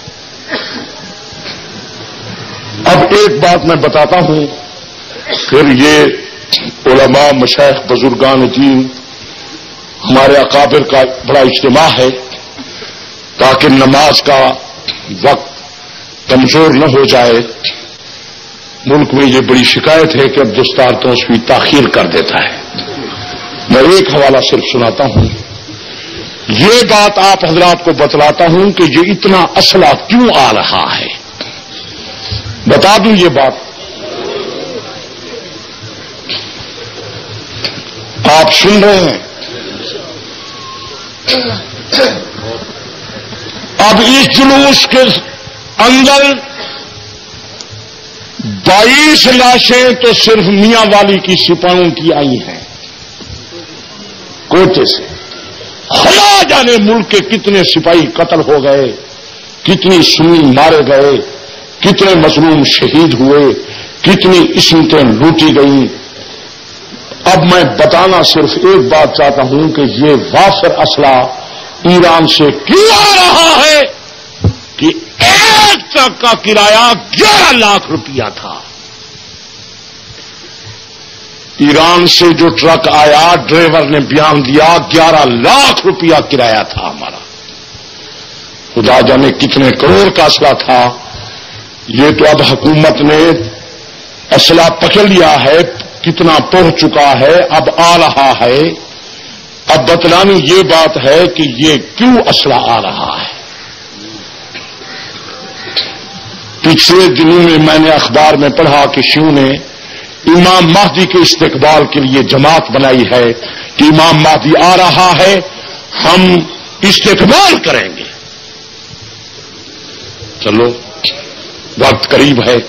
اب ایک بات میں بتاتا ہوں, پھر یہ علماء مشائخ بزرگان دین ہمارے اکابر کا بڑا اجتماع ہے تاکہ نماز کا وقت کمزور نہ ہو جائے. ملک میں یہ بڑی شکایت ہے کہ اب دستار تو اس کی تاخیر کر دیتا ہے. میں ایک حوالہ صرف سناتا ہوں. یہ بات آپ حضرات کو بتلاتا ہوں کہ یہ اتنا اسلحہ کیوں آ رہا ہے. بتا دوں یہ بات، آپ سن رہے ہیں؟ اب اس جلوس کے اندر 22 لاشیں تو صرف میاں والی کی سپاہیوں کی آئی ہیں کوٹے سے. خدا جانے ملک کے کتنے سپاہی قتل ہو گئے، کتنی سنی مارے گئے، کتنے مظلوم شہید ہوئے، کتنی عصمتیں لوٹی گئیں. اب میں بتانا صرف ایک بات چاہتا ہوں کہ یہ وافر اسلحہ ایران سے کیوں آ رہا ہے کہ ایک ٹرک کا کرایہ 11 لاکھ روپیہ تھا. ایران سے جو ٹرک آیا ڈرائیور نے بیان دیا 11 لاکھ روپیہ کرایہ تھا ہمارا. خدا جانے کتنے کروڑ کا اسلحہ تھا. یہ تو اب حکومت نے اسلحہ پکڑ لیا ہے، کتنا پہنچ چکا ہے، اب آ رہا ہے. اب بتلانی یہ بات ہے کہ یہ کیوں اسلحہ آ رہا ہے. پچھلے دنوں میں نے اخبار میں پڑھا کہ شیعوں نے امام مہدی کے استقبال کے لیے جماعت بنائی ہے کہ امام مہدی آ رہا ہے، ہم استقبال کریں گے. چلو وقت قریب ہے.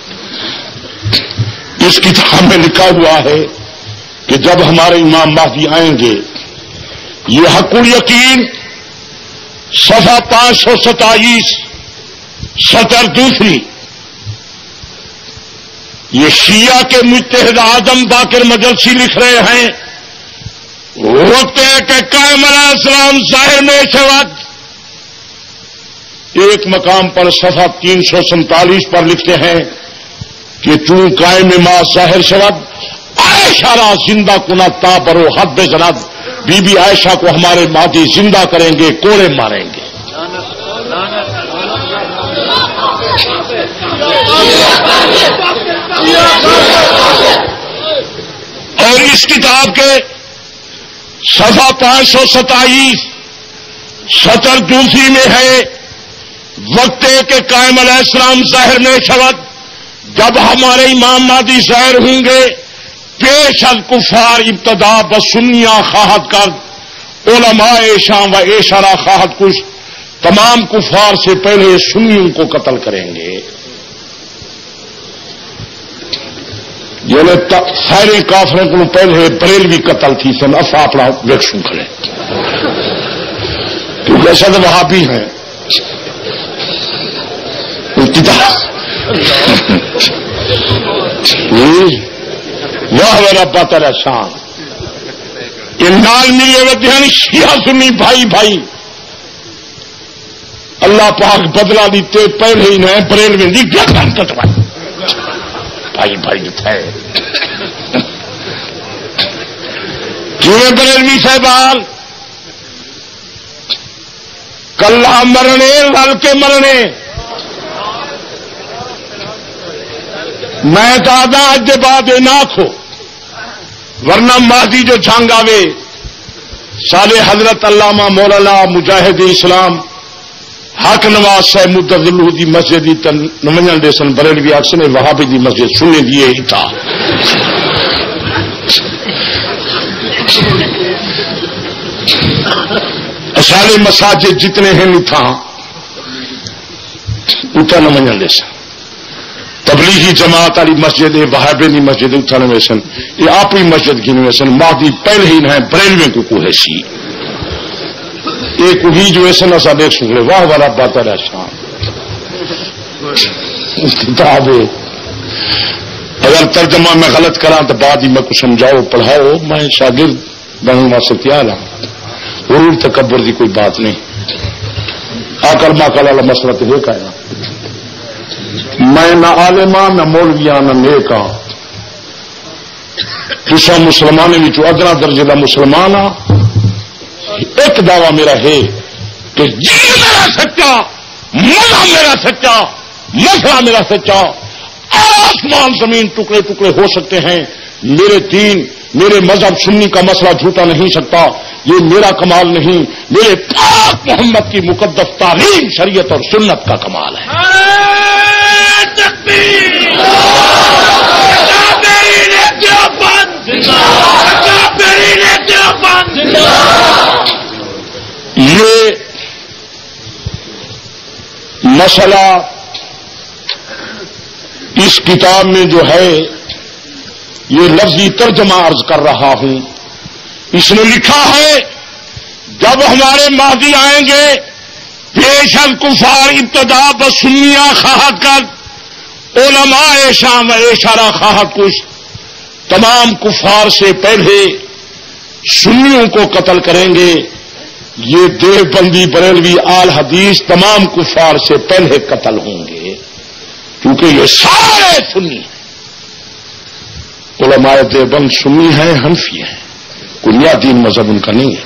اس کتاب میں لکھا ہوا ہے کہ جب ہمارے امام مہدی آئیں گے، یہ حق الیقین صفحہ 527 سطر دوسری، یہ شیعہ کے مجتہد اعظم باقر مجلسی لکھ رہے ہیں. وقت ہے کہ قائم علیہ السلام ظاہر میں شود. ایک مقام پر صفحہ 347 پر لکھتے ہیں کہ چون قائم ما ظاہر شود عائشہ را زندہ کنا تا برو حد جناب. بی بی عائشہ کو ہمارے مہدی زندہ کریں گے، کوڑے ماریں گے. اور اس کتاب کے صفحہ 527 سطر دوسری میں ہے وقت کہ قائم علیہ السلام ظاہر میں شود، جب ہمارے امام مہدی ظاہر ہوں گے پیش از کفار ابتدا بسنیاں خواہد کر علماء شام و ایشارہ خواہد کش. تمام کفار سے پہلے سنیوں کو قتل کریں گے. یعنی سارے کافروں کو پہلے بریلوی قتل تھی سن افا اپنا ویکشن کریں کیونکہ ایسا تو وہاں بھی ہیں. واہ ربا تیرا شان. یہ نال ملے وجہ شیعہ سنی بھائی بھائی اللہ پاک بدلا دیتے پہلے ہی نے بریلوی دی گردن کٹوائی. بھائی بھائی تھے کیوں بریلوی صاحبان کلہ مرنے رل کے مرنے. میں دادا اج بعد نہ کھو ورنہ مہدی جو جھانگ آوے. سال حضرت علامہ مولانا مجاہد اسلام حق نواز صاحب مدد اللہ دی مسجد نمجن دے سن بریلوی اکثر نے وہابی دی مسجد سننے دیے ہی تھا. سارے مساجد جتنے ہیں نہیں تھا اتنا نمجن دے سن. تبلیغی جماعت والی مسجد وہابی دی مسجد اٹھانے میں سن. یہ آپ ہی مسجد گنے سن. مہدی پہلے ہی نہ بریلوی کو کوئی سی ایک وہی جو ہے سن ایسا دیکھ سکے. واہ والا بات ہے شان. اس کتاب اگر ترجمہ میں غلط کرا تو بعد ہی میں کو سمجھاؤ پڑھاؤ. میں شاگرد بننے واسطے تیار ہوں. غرور تکبر کی کوئی بات نہیں. آکل ماکل والا مسئلہ تو یہ کہا میں نہ عالماں نہ مولویاں نہ نیک ہاں. تسا مسلمانے میں ادنا درجے کا مسلمان ہاں. ایک دعویٰ میرا ہے کہ دین میرا سچا، مذہب میرا سچا، مسئلہ میرا سچا. آسمان زمین ٹکڑے ٹکڑے ہو سکتے ہیں، میرے دین میرے مذہب سنی کا مسئلہ جھوٹا نہیں سکتا. یہ میرا کمال نہیں، میرے پاک محمد کی مقدس تعلیم شریعت اور سنت کا کمال ہے. یہ مسئلہ اس کتاب میں جو ہے یہ لفظی ترجمہ عرض کر رہا ہوں. اس نے لکھا ہے جب ہمارے مہدی آئیں گے پیش از کفار ابتدا بسنیہ خواہد کر علماء شام اشارہ خواہد کش. تمام کفار سے پہلے سنیوں کو قتل کریں گے. یہ دیوبندی بریلوی آل حدیث تمام کفار سے پہلے قتل ہوں گے کیونکہ یہ سارے سنی ہیں. علماء دیوبند سنی ہیں حنفی ہیں کلیا دین مذہب ان کا نہیں ہے.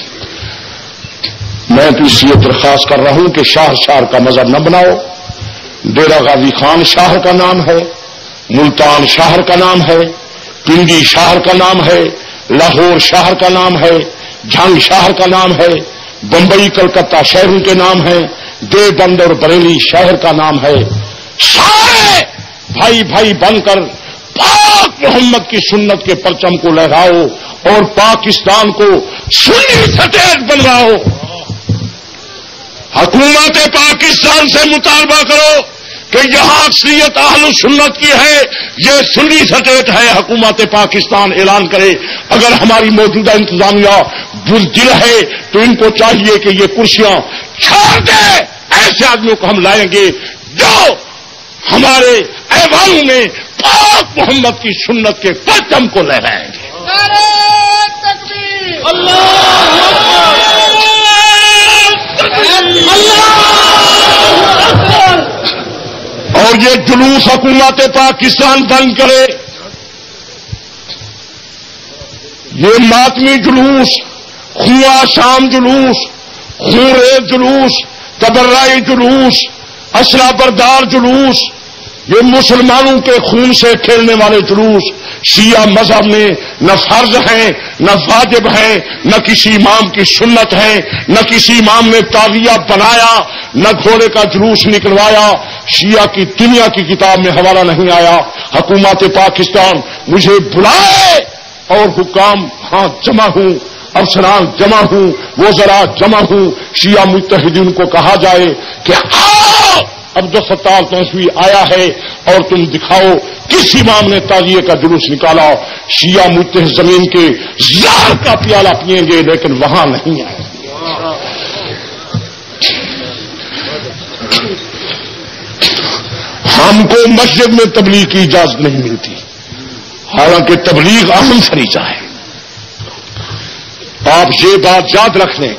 میں تو اس لیے درخواست کر رہا ہوں کہ شاہ کا مذہب نہ بناؤ. ڈیرہ غازی خان شاہر کا نام ہے, ملتان شاہر کا نام ہے, پنڈی شاہر کا نام ہے, لاہور شاہر کا نام ہے, جھنگ شہر کا نام ہے, بمبئی کلکتہ شہروں کے نام ہیں, دیوبند اور بریلی شہر کا نام ہے. سارے بھائی بھائی بن کر پاک محمد کی سنت کے پرچم کو لہراؤ اور پاکستان کو سنی سٹیٹ بنواؤ. حکومت پاکستان سے مطالبہ کرو کہ یہاں اکثریت اہل سنت کی ہے, یہ سنی سٹیٹ ہے. حکومت پاکستان اعلان کرے. اگر ہماری موجودہ انتظامیہ بزدل ہے تو ان کو چاہیے کہ یہ کرسیاں چھوڑ دے. ایسے آدمیوں کو ہم لائیں گے جو ہمارے ایوانوں میں پاک محمد کی سنت کے پرچم کو لہرائیں گے. اور یہ جلوس حکومت پاکستان بند کرے. یہ ماتمی جلوس, خواہ شام جلوس, خون جلوس, تبرائی جلوس, اسلحہ بردار جلوس, یہ مسلمانوں کے خون سے کھیلنے والے جلوس شیعہ مذہب میں نہ فرض ہیں نہ واجب ہیں, نہ کسی امام کی سنت ہے, نہ کسی امام نے تعزیہ بنایا, نہ گھوڑے کا جلوس نکلوایا. شیعہ کی دنیا کی کتاب میں حوالہ نہیں آیا. حکومت پاکستان مجھے بلائے اور حکام ہاں جمع ہوں, افسران جمع ہوں, وزراء جمع ہوں, شیعہ متحدین کو کہا جائے کہ آؤ عبدالستار توسوی آیا ہے اور تم دکھاؤ کس امام نے تعزیے کا جلوس نکالا. شیعہ متحد زمین کے زہر کا پیالہ پئیں گے لیکن وہاں نہیں آئے. ہم کو مسجد میں تبلیغ کی اجازت نہیں ملتی, حالانکہ تبلیغ اہم فریضہ ہے. آپ یہ بات یاد رکھ لیں,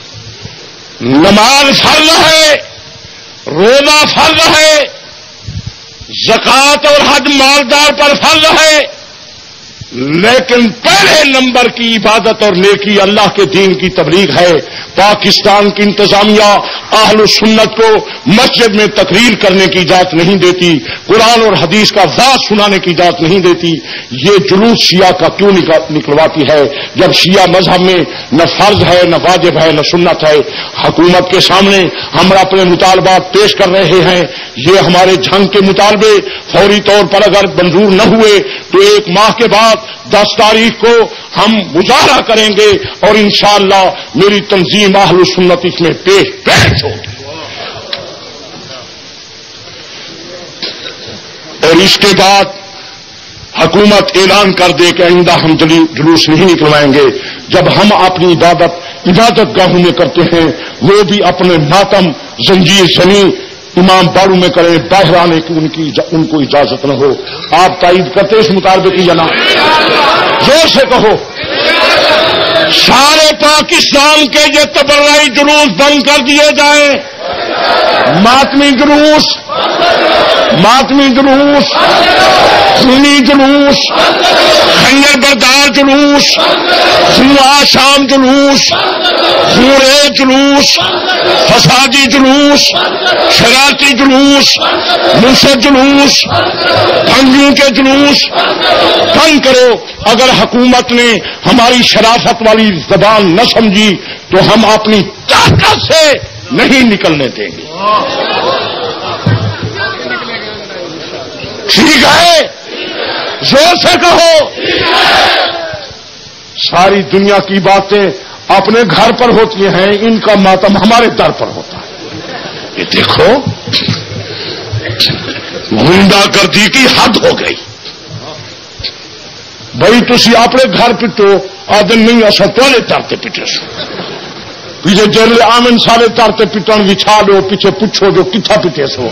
نماز فرض ہے, روزہ فرض ہے, زکوٰۃ اور حج مالدار پر فرض ہے, لیکن پہلے نمبر کی عبادت اور نیکی اللہ کے دین کی تبلیغ ہے. پاکستان کی انتظامیہ اہل سنت کو مسجد میں تقریر کرنے کی اجازت نہیں دیتی, قرآن اور حدیث کا واعظ سنانے کی اجازت نہیں دیتی. یہ جلوس شیعہ کا کیوں نکلواتی ہے جب شیعہ مذہب میں نہ فرض ہے, نہ واجب ہے, نہ سنت ہے. حکومت کے سامنے ہم اپنے مطالبات پیش کر رہے ہیں. یہ ہمارے جھنگ کے مطالبے فوری طور پر اگر منظور نہ ہوئے تو 1 ماہ کے بعد 10 تاریخ کو ہم مظاہرہ کریں گے اور انشاءاللہ میری تنظیم اہل سنت اس میں پیش ہوگی. اور اس کے بعد حکومت اعلان کر دے کہ آئندہ ہم جلوس نہیں نکلوائیں گے. جب ہم اپنی عبادت گاہوں میں کرتے ہیں وہ بھی اپنے ماتم زنجیر زنی امام باڑوں میں کریں, باہر آنے کی ان کو اجازت نہ ہو. آپ تائید کرتے اس مطالبے کی یا نہ؟ زور سے کہو. سارے پاکستان کے یہ تبرعی جلوس بند کر دیے جائیں. ماتمی جلوس, خونی جلوس, خنجر بردار جلوس, خواہ شام جلوس, خورے جلوس, فسادی جلوس, شرارتی جلوس, منصف جلوس, بھنگیوں کے جلوس بند کرو. اگر حکومت نے ہماری شرافت والی زبان نہ سمجھی تو ہم اپنی طاقت سے نہیں نکلنے دیں گے. ٹھیک ہے؟ زور سے کہو. ساری دنیا کی باتیں اپنے گھر پر ہوتی ہیں، ان کا ماتم ہمارے در پر ہوتا ہے۔ یہ دیکھو گنڈا گردی کی حد ہو گئی۔ بھائی تسی اپنے گھر پٹو آدم نہیں، اصل توڑے ترتے پیٹے سو پیچھے جرل آمن سارے ترتے پٹن بچھا لو، پیچھے پوچھو جو کتھا پیٹے سو۔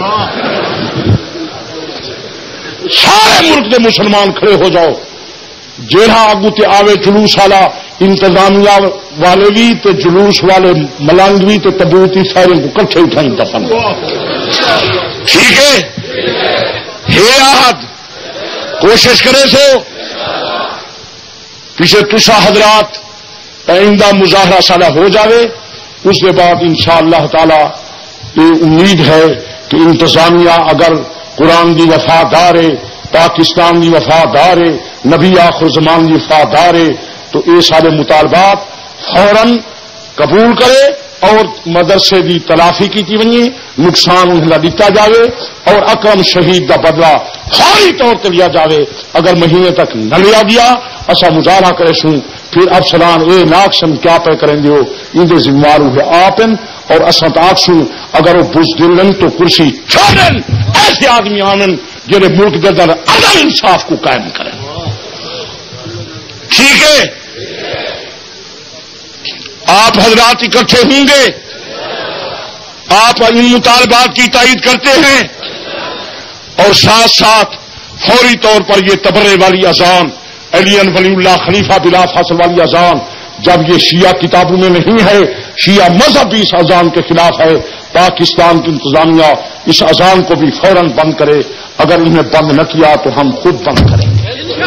سارے ملک کے مسلمان کھڑے ہو جاؤ، جہاں آگو تے آوے جلوس والا انتظامیہ والے بھی تے جلوس والے ملنگ بھی تے تبوتی سارے کو کٹھے اٹھائیں دفن۔ ٹھیک ہے آہد کوشش کرے سو پیچھے تسا حضرات آئندہ مظاہرہ سالہ ہو جاوے، اس کے بعد انشاءاللہ تعالی یہ امید ہے کہ انتظامیہ اگر قرآن دی وفادار ہے، پاکستان دی وفادار ہے، نبی آخر زمان دی وفادار ہے، تو یہ سارے مطالبات فوراً قبول کرے اور مدرسے دی تلافی کی ونجے، نقصان انہیں دیتا جاوے اور اکرم شہید دا بدلہ فوری طور پر لیا جاوے۔ اگر مہینے تک نہ لیا گیا اصا مظاہرہ کرے سوں، پھر افسران اے ناکسن کیا پہ کریں دیو ان دے ذمہ ہوئے آپن اور اصا تاک سوں اگر وہ بزدلن تو کرسی چھوڑن، ایسے آدمی آنن جنہیں ملک کے اندر عدل انصاف کو قائم کریں۔ ٹھیک ہے آپ حضرات اکٹھے ہوں گے، آپ ان مطالبات کی تائید کرتے ہیں اور ساتھ ساتھ فوری طور پر یہ تبرے والی اذان، علی ولی اللہ خلیفہ بلا فاصل والی اذان، جب یہ شیعہ کتابوں میں نہیں ہے، شیعہ مذہب بھی اس اذان کے خلاف ہے، پاکستان کی انتظامیہ اس اذان کو بھی فوراً بند کرے۔ اگر انہیں بند نہ کیا تو ہم خود بند کریں گے،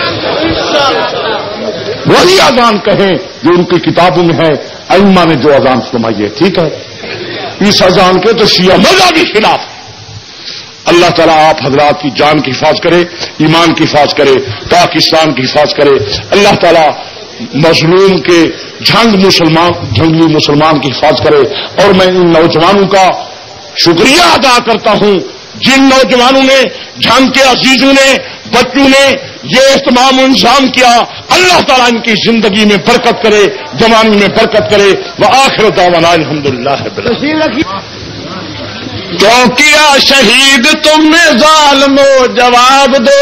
وہی اذان کہیں جو ان کی کتابوں میں ہے، ائمہ نے جو اذان فرمائی ہے۔ ٹھیک ہے، اس اذان کے تو شیعہ مذہب بھی خلاف ہے۔ اللہ تعالیٰ آپ حضرات کی جان کی حفاظت کرے، ایمان کی حفاظت کرے، پاکستان کی حفاظت کرے۔ اللہ تعالیٰ مظلوم کے جنگلی مسلمان کی حفاظت کرے۔ اور میں ان نوجوانوں کا شکریہ ادا کرتا ہوں جن نوجوانوں نے، جنگ کے عزیزوں نے، بچوں نے یہ اہتمام و انتظام کیا۔ اللہ تعالیٰ ان کی زندگی میں برکت کرے، جوانی میں برکت کرے۔ وآخر دعوانا الحمدللہ رب العالمین۔ کیوں کیا شہید تم نے ظالمو جواب دو،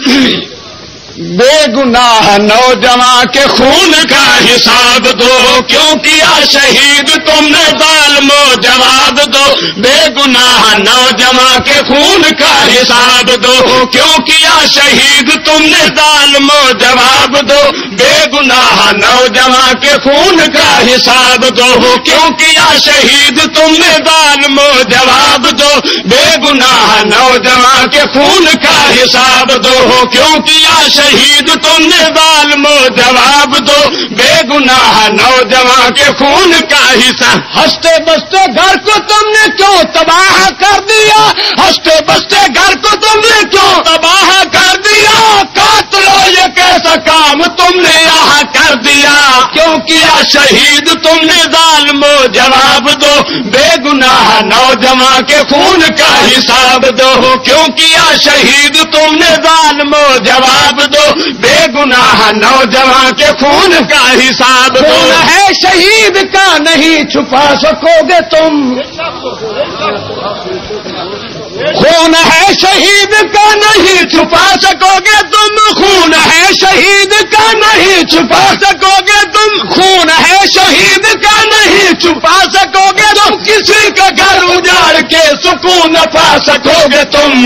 بے گناہ نوجوان کے خون کا حساب دو۔ کیوں کیا شہید تم نے ظالمو جواب دو، بے گناہ نوجوان کے خون کا حساب دو۔ کیوں کیا شہید تم نے ظالمو جواب دو، بے گناہ نوجوان کے خون کا حساب دو۔ کیوں کیا شہید تم نے ظالمو جواب دو، بے گناہ نوجوان کے خون کا حساب دو۔ کیوں کیا شہید تم نے ظالمو جواب دو، بے گناہ نوجوان کے خون کا حصہ۔ ہنستے بستے گھر کو تم نے کیوں تباہ کر دیا، ہنستے بستے گھر کو تم نے کیوں تباہ کر دیا، قاتلو یہ کیسا کام تم نے یہاں کر دیا۔ کیوں کیا شہید تم نے ظالمو جواب دو، بے گناہ نوجوان کے خون کا حساب دو۔ کیوں کیا شہید تم نے ظالمو جواب دو، بے گناہ نوجوان کے خون کا حساب دو۔ خون ہے شہید کا نہیں چھپا سکو گے تم، خون ہے شہید کا نہیں چھپا سکو گے تم، خون ہے شہید کا نہیں چھپا سکو گے تم، خون ہے شہید کا نہیں چھپا سکو گے تم، کسی کا گھر اجاڑ کے سکون پا سکو گے تم۔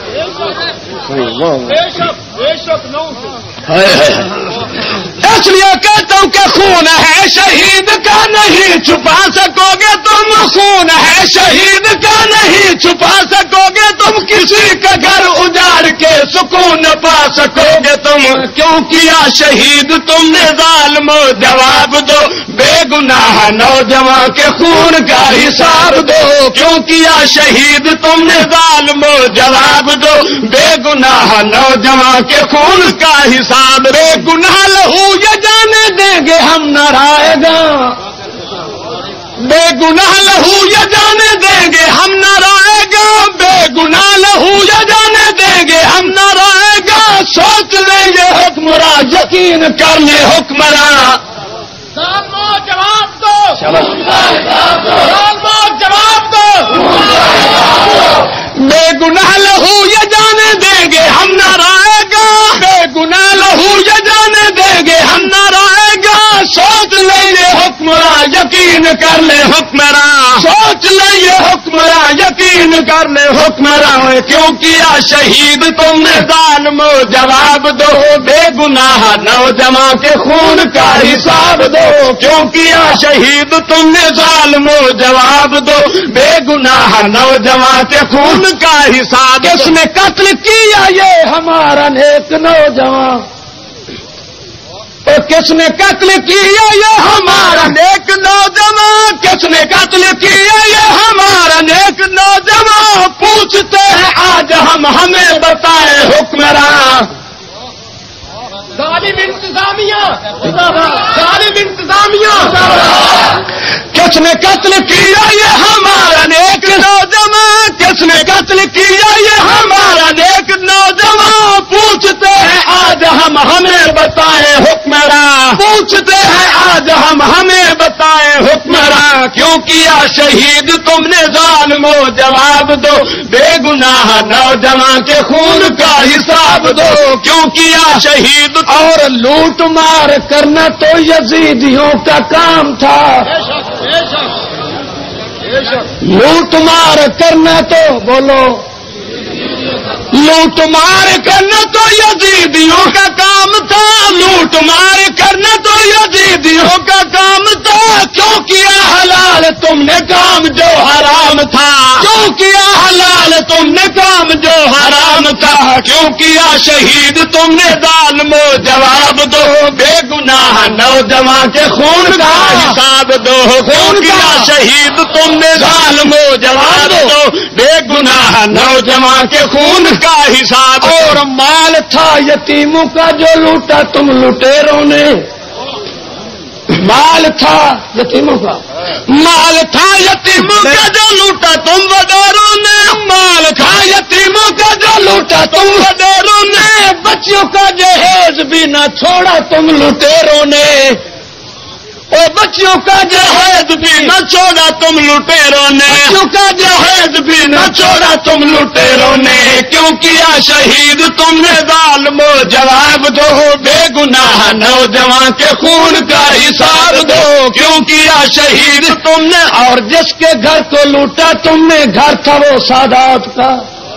اس لیے کہتا ہوں کہ خون ہے شہید کا نہیں چھپا سکو گے تم، خون ہے شہید کا نہیں چھپا سکو گے تم، کسی کا گھر اجاڑ کے سکون پا سکو گے تم۔ کیوں کیا شہید تم نے ظالمو جواب دو، بے گناہ نوجوان کے خون کا حساب دو۔ کیوں کیا شہید تم نے ظالمو جواب دو، بے گناہ نوجوان کے خون کا حساب۔ بے گناہ لہو یہ جانے دیں گے ہم نہ رائے گا، بے گناہ لہو یہ جانے دیں گے ہم نہ رائے گا، بے گناہ لہو یہ جانے دیں گے ہم نہ رائے گا۔ سوچ لیں یہ حکمراں، یقین کر لیں حکمراں، یقین کر لے حکمراں، سوچ لے یہ حکمراں، یقین کر لے حکمراں، کیوں کیا شہید تم نے ظالم جواب دو، بے گناہ نوجوان کے خون کا حساب دو، کیوں کیا شہید تم نے ظالم جواب دو، بے گناہ نوجوان کے خون کا حساب، کس نے قتل کیا یہ ہمارا نیک نوجوان، کس نے قتل کیا یہ ہمارا نیک نوجوان، کس نے قتل کیا یہ ہمارا نیک نوجوان، پوچھتے ہیں آج ہم، ہمیں بتائے حکمراں، ظالم انتظامیہ، ظالم انتظامیہ، کس نے قتل کیا یہ ہمارا نیک نوجوان، کس نے قتل کیا یہ ہمارا نیک نوجوان، پوچھتے ہیں آج ہم، ہمیں بتائے حکمراں، پوچھتے ہیں آج ہم، ہمیں بتائے حکمراں، کیوں کیا شہید تم نے ظالم جواب دو، بے گناہ نوجوان کے خون کا حساب دو، کیوں کیا شہید، اور لوٹ مار کرنا تو یزیدیوں کا کام تھا، لوٹ مار کرنا تو بولو، لوٹ مار کرنا تو یزیدیوں کا کام تھا، لوٹ مار کرنا تو یزیدیوں کا کام تھا، کیوں کیا حلال تم نے کام جو حرام تھا، کیوں کیا حلال تم نے کام جو حرام تھا، کیوں کیا شہید تم نے ظالم جواب دو، بے گناہ نوجوان کے خون کا حساب دو، خون کیا شہید تم نے ظالم جواب دو، بے گناہ نوجوان کے خون کا حساب، اور مال تھا یتیموں کا جو لوٹا تم لٹیروں نے، مال تھا یتیموں کا، مال تھا یتیموں کا جو لوٹا تم وڈیروں نے، مال تھا یتیموں کا جو لوٹا تم وڈیروں نے، بچیوں کا جہیز بھی نہ چھوڑا تم لٹیروں نے، اور بچیوں کا جہیز بھی نہ چھوڑا تم لٹیروں نے، بچیوں کا جہیز بھی نہ چھوڑا تم لٹیروں نے، کیوں کیا شہید تم نے ظالم جواب دو، بے گناہ نوجوان کے خون کا حساب دو، کیوں کیا شہید تم نے، اور جس کے گھر کو لوٹا تم نے گھر تھا وہ سادات کا،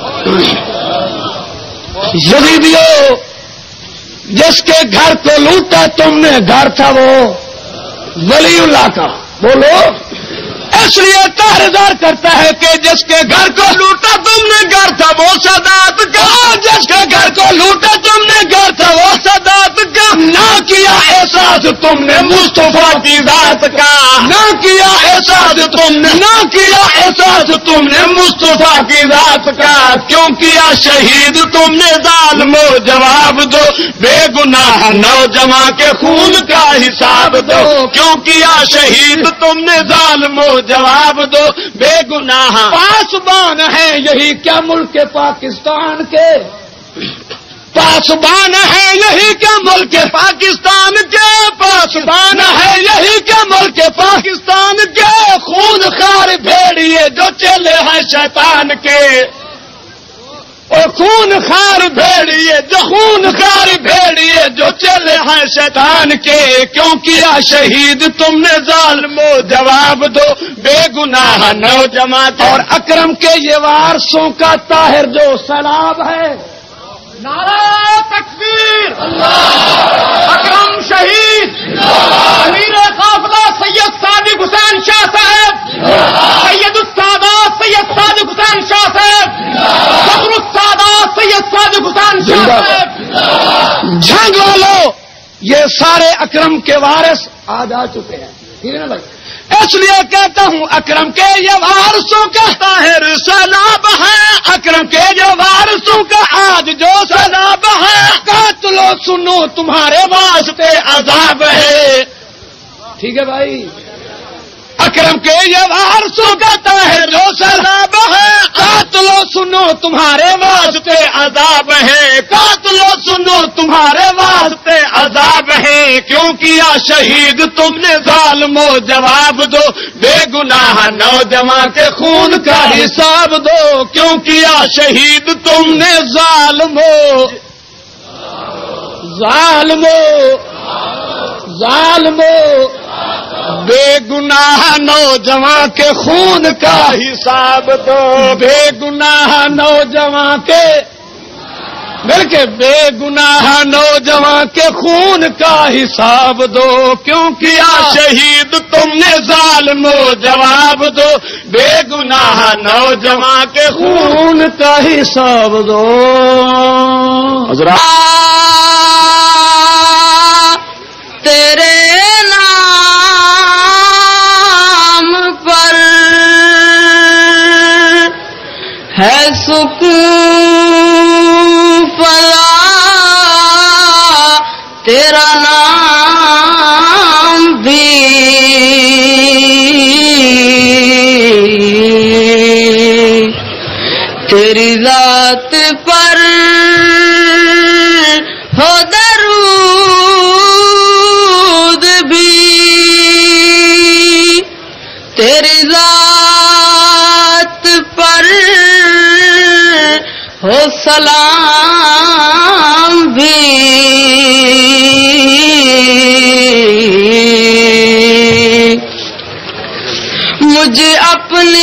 یزیدیوں جس کے گھر کو لوٹا تم نے گھر تھا وہ ولی اللہ کا، بولو، اس لیے تحریدار کرتا ہے کہ جس کے گھر کو لوٹا تم نے گھر تھا وہ سادات کا، جس کے گھر کو لوٹا تم نے گھر تھا وہ سادات کا، نہ کیا احساس تم نے مصطفیٰ کی ذات کا، نہ کیا احساس تم نے، نہ کیا احساس تم نے مصطفیٰ کی ذات کا، کیوں کیا شہید تم نے ظالم جواب دو، بے گناہ نوجوان کے خون کا حساب دو، کیوں کیا شہید تم نے ظالم جواب دو، بے گناہ پاسبان ہے یہی کیا ملک پاکستان کے، پاسبان ہے یہی کیا ملک پاکستان کے، پاسبان ہے یہی کیا ملک پاکستان کے، خون خار بھیڑیے جو چلے ہیں شیطان کے، اور خون خار بھیڑیے جو خون خار بھیڑیے جو چلے ہیں شیطان کے، کیوں کیا شہید تم نے ظالم جواب دو، بے گناہ نوجوان، اور اکرم کے یہ وارثوں کا طاہر جو سیلاب ہے، نعرہ تکبیر، اکرم شہید، امیر قافلہ سید صادق حسین شاہ صاحب، سید السادات سید صادق حسین شاہ صاحب، صدر السادات سید صادق حسین شاہ صاحب، جھنگ والو یہ سارے اکرم کے وارث آج آ چکے ہیں، ٹھیک ہے نا بھائی، اس لیے کہتا ہوں اکرم کے یہ وارثوں کا طاہر سیلاب ہے، اکرم کے یہ وارثوں کا آج جو سیلاب ہے، قاتلو سنو تمہارے واسطے عذاب ہے، ٹھیک ہے بھائی، اکرم کے یہ وارثوں کا طاہر جو سیلاب ہے، قاتلو سنو تمہارے واسطے عذاب ہے، قاتلو سنو تمہارے واسطے عذاب ہے، کیوں کیا شہید تم نے ظالم جواب دو، بے گناہ نوجوان کے خون کا حساب دو، کیوں کیا شہید تم نے ظالمو ظالمو ظالمو بے گناہ نوجوان کے خون کا حساب دو، بے گناہ نوجوان کے بلکہ بے گناہ نوجوان کے خون کا حساب دو، کیوں کیا شہید تم نے ظالم و جواب دو، بے گناہ نوجوان کے خون کا حساب دو۔ تیرے نام پر ہے سکون فلاح، تیرا نام بھی تیری ذات پر ہو درود بھی، تیری ذات پر ہو سلام بھی، مجھے اپنی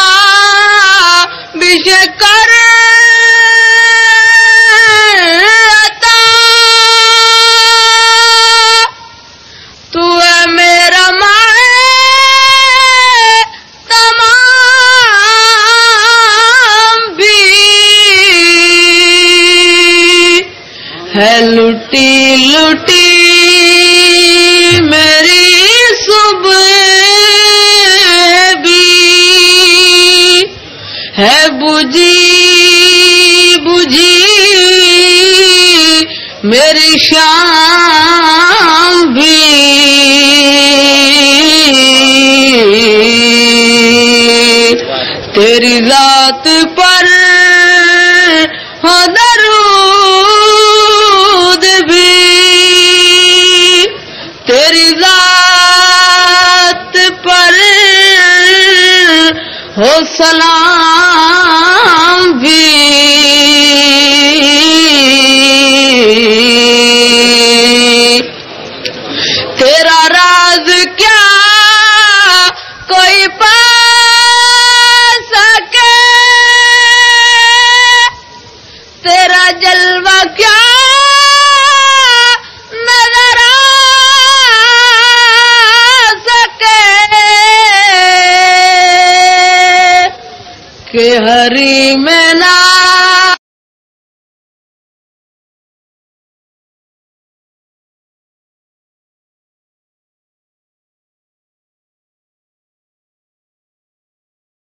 تابش کر عطا، تو ہے میرا ماں تمام بھی، ہے لٹی لٹی میری صبح بھی، ہے بجھی بجھی میری شام بھی، تیری ذات پر ہو درود بھی، تیری ذات پر ہو سلام بھی، تیرا راز کیا کوئی پا سکے، تیرا جلوہ کیا نظر آ سکے، کہ ہری میں نہ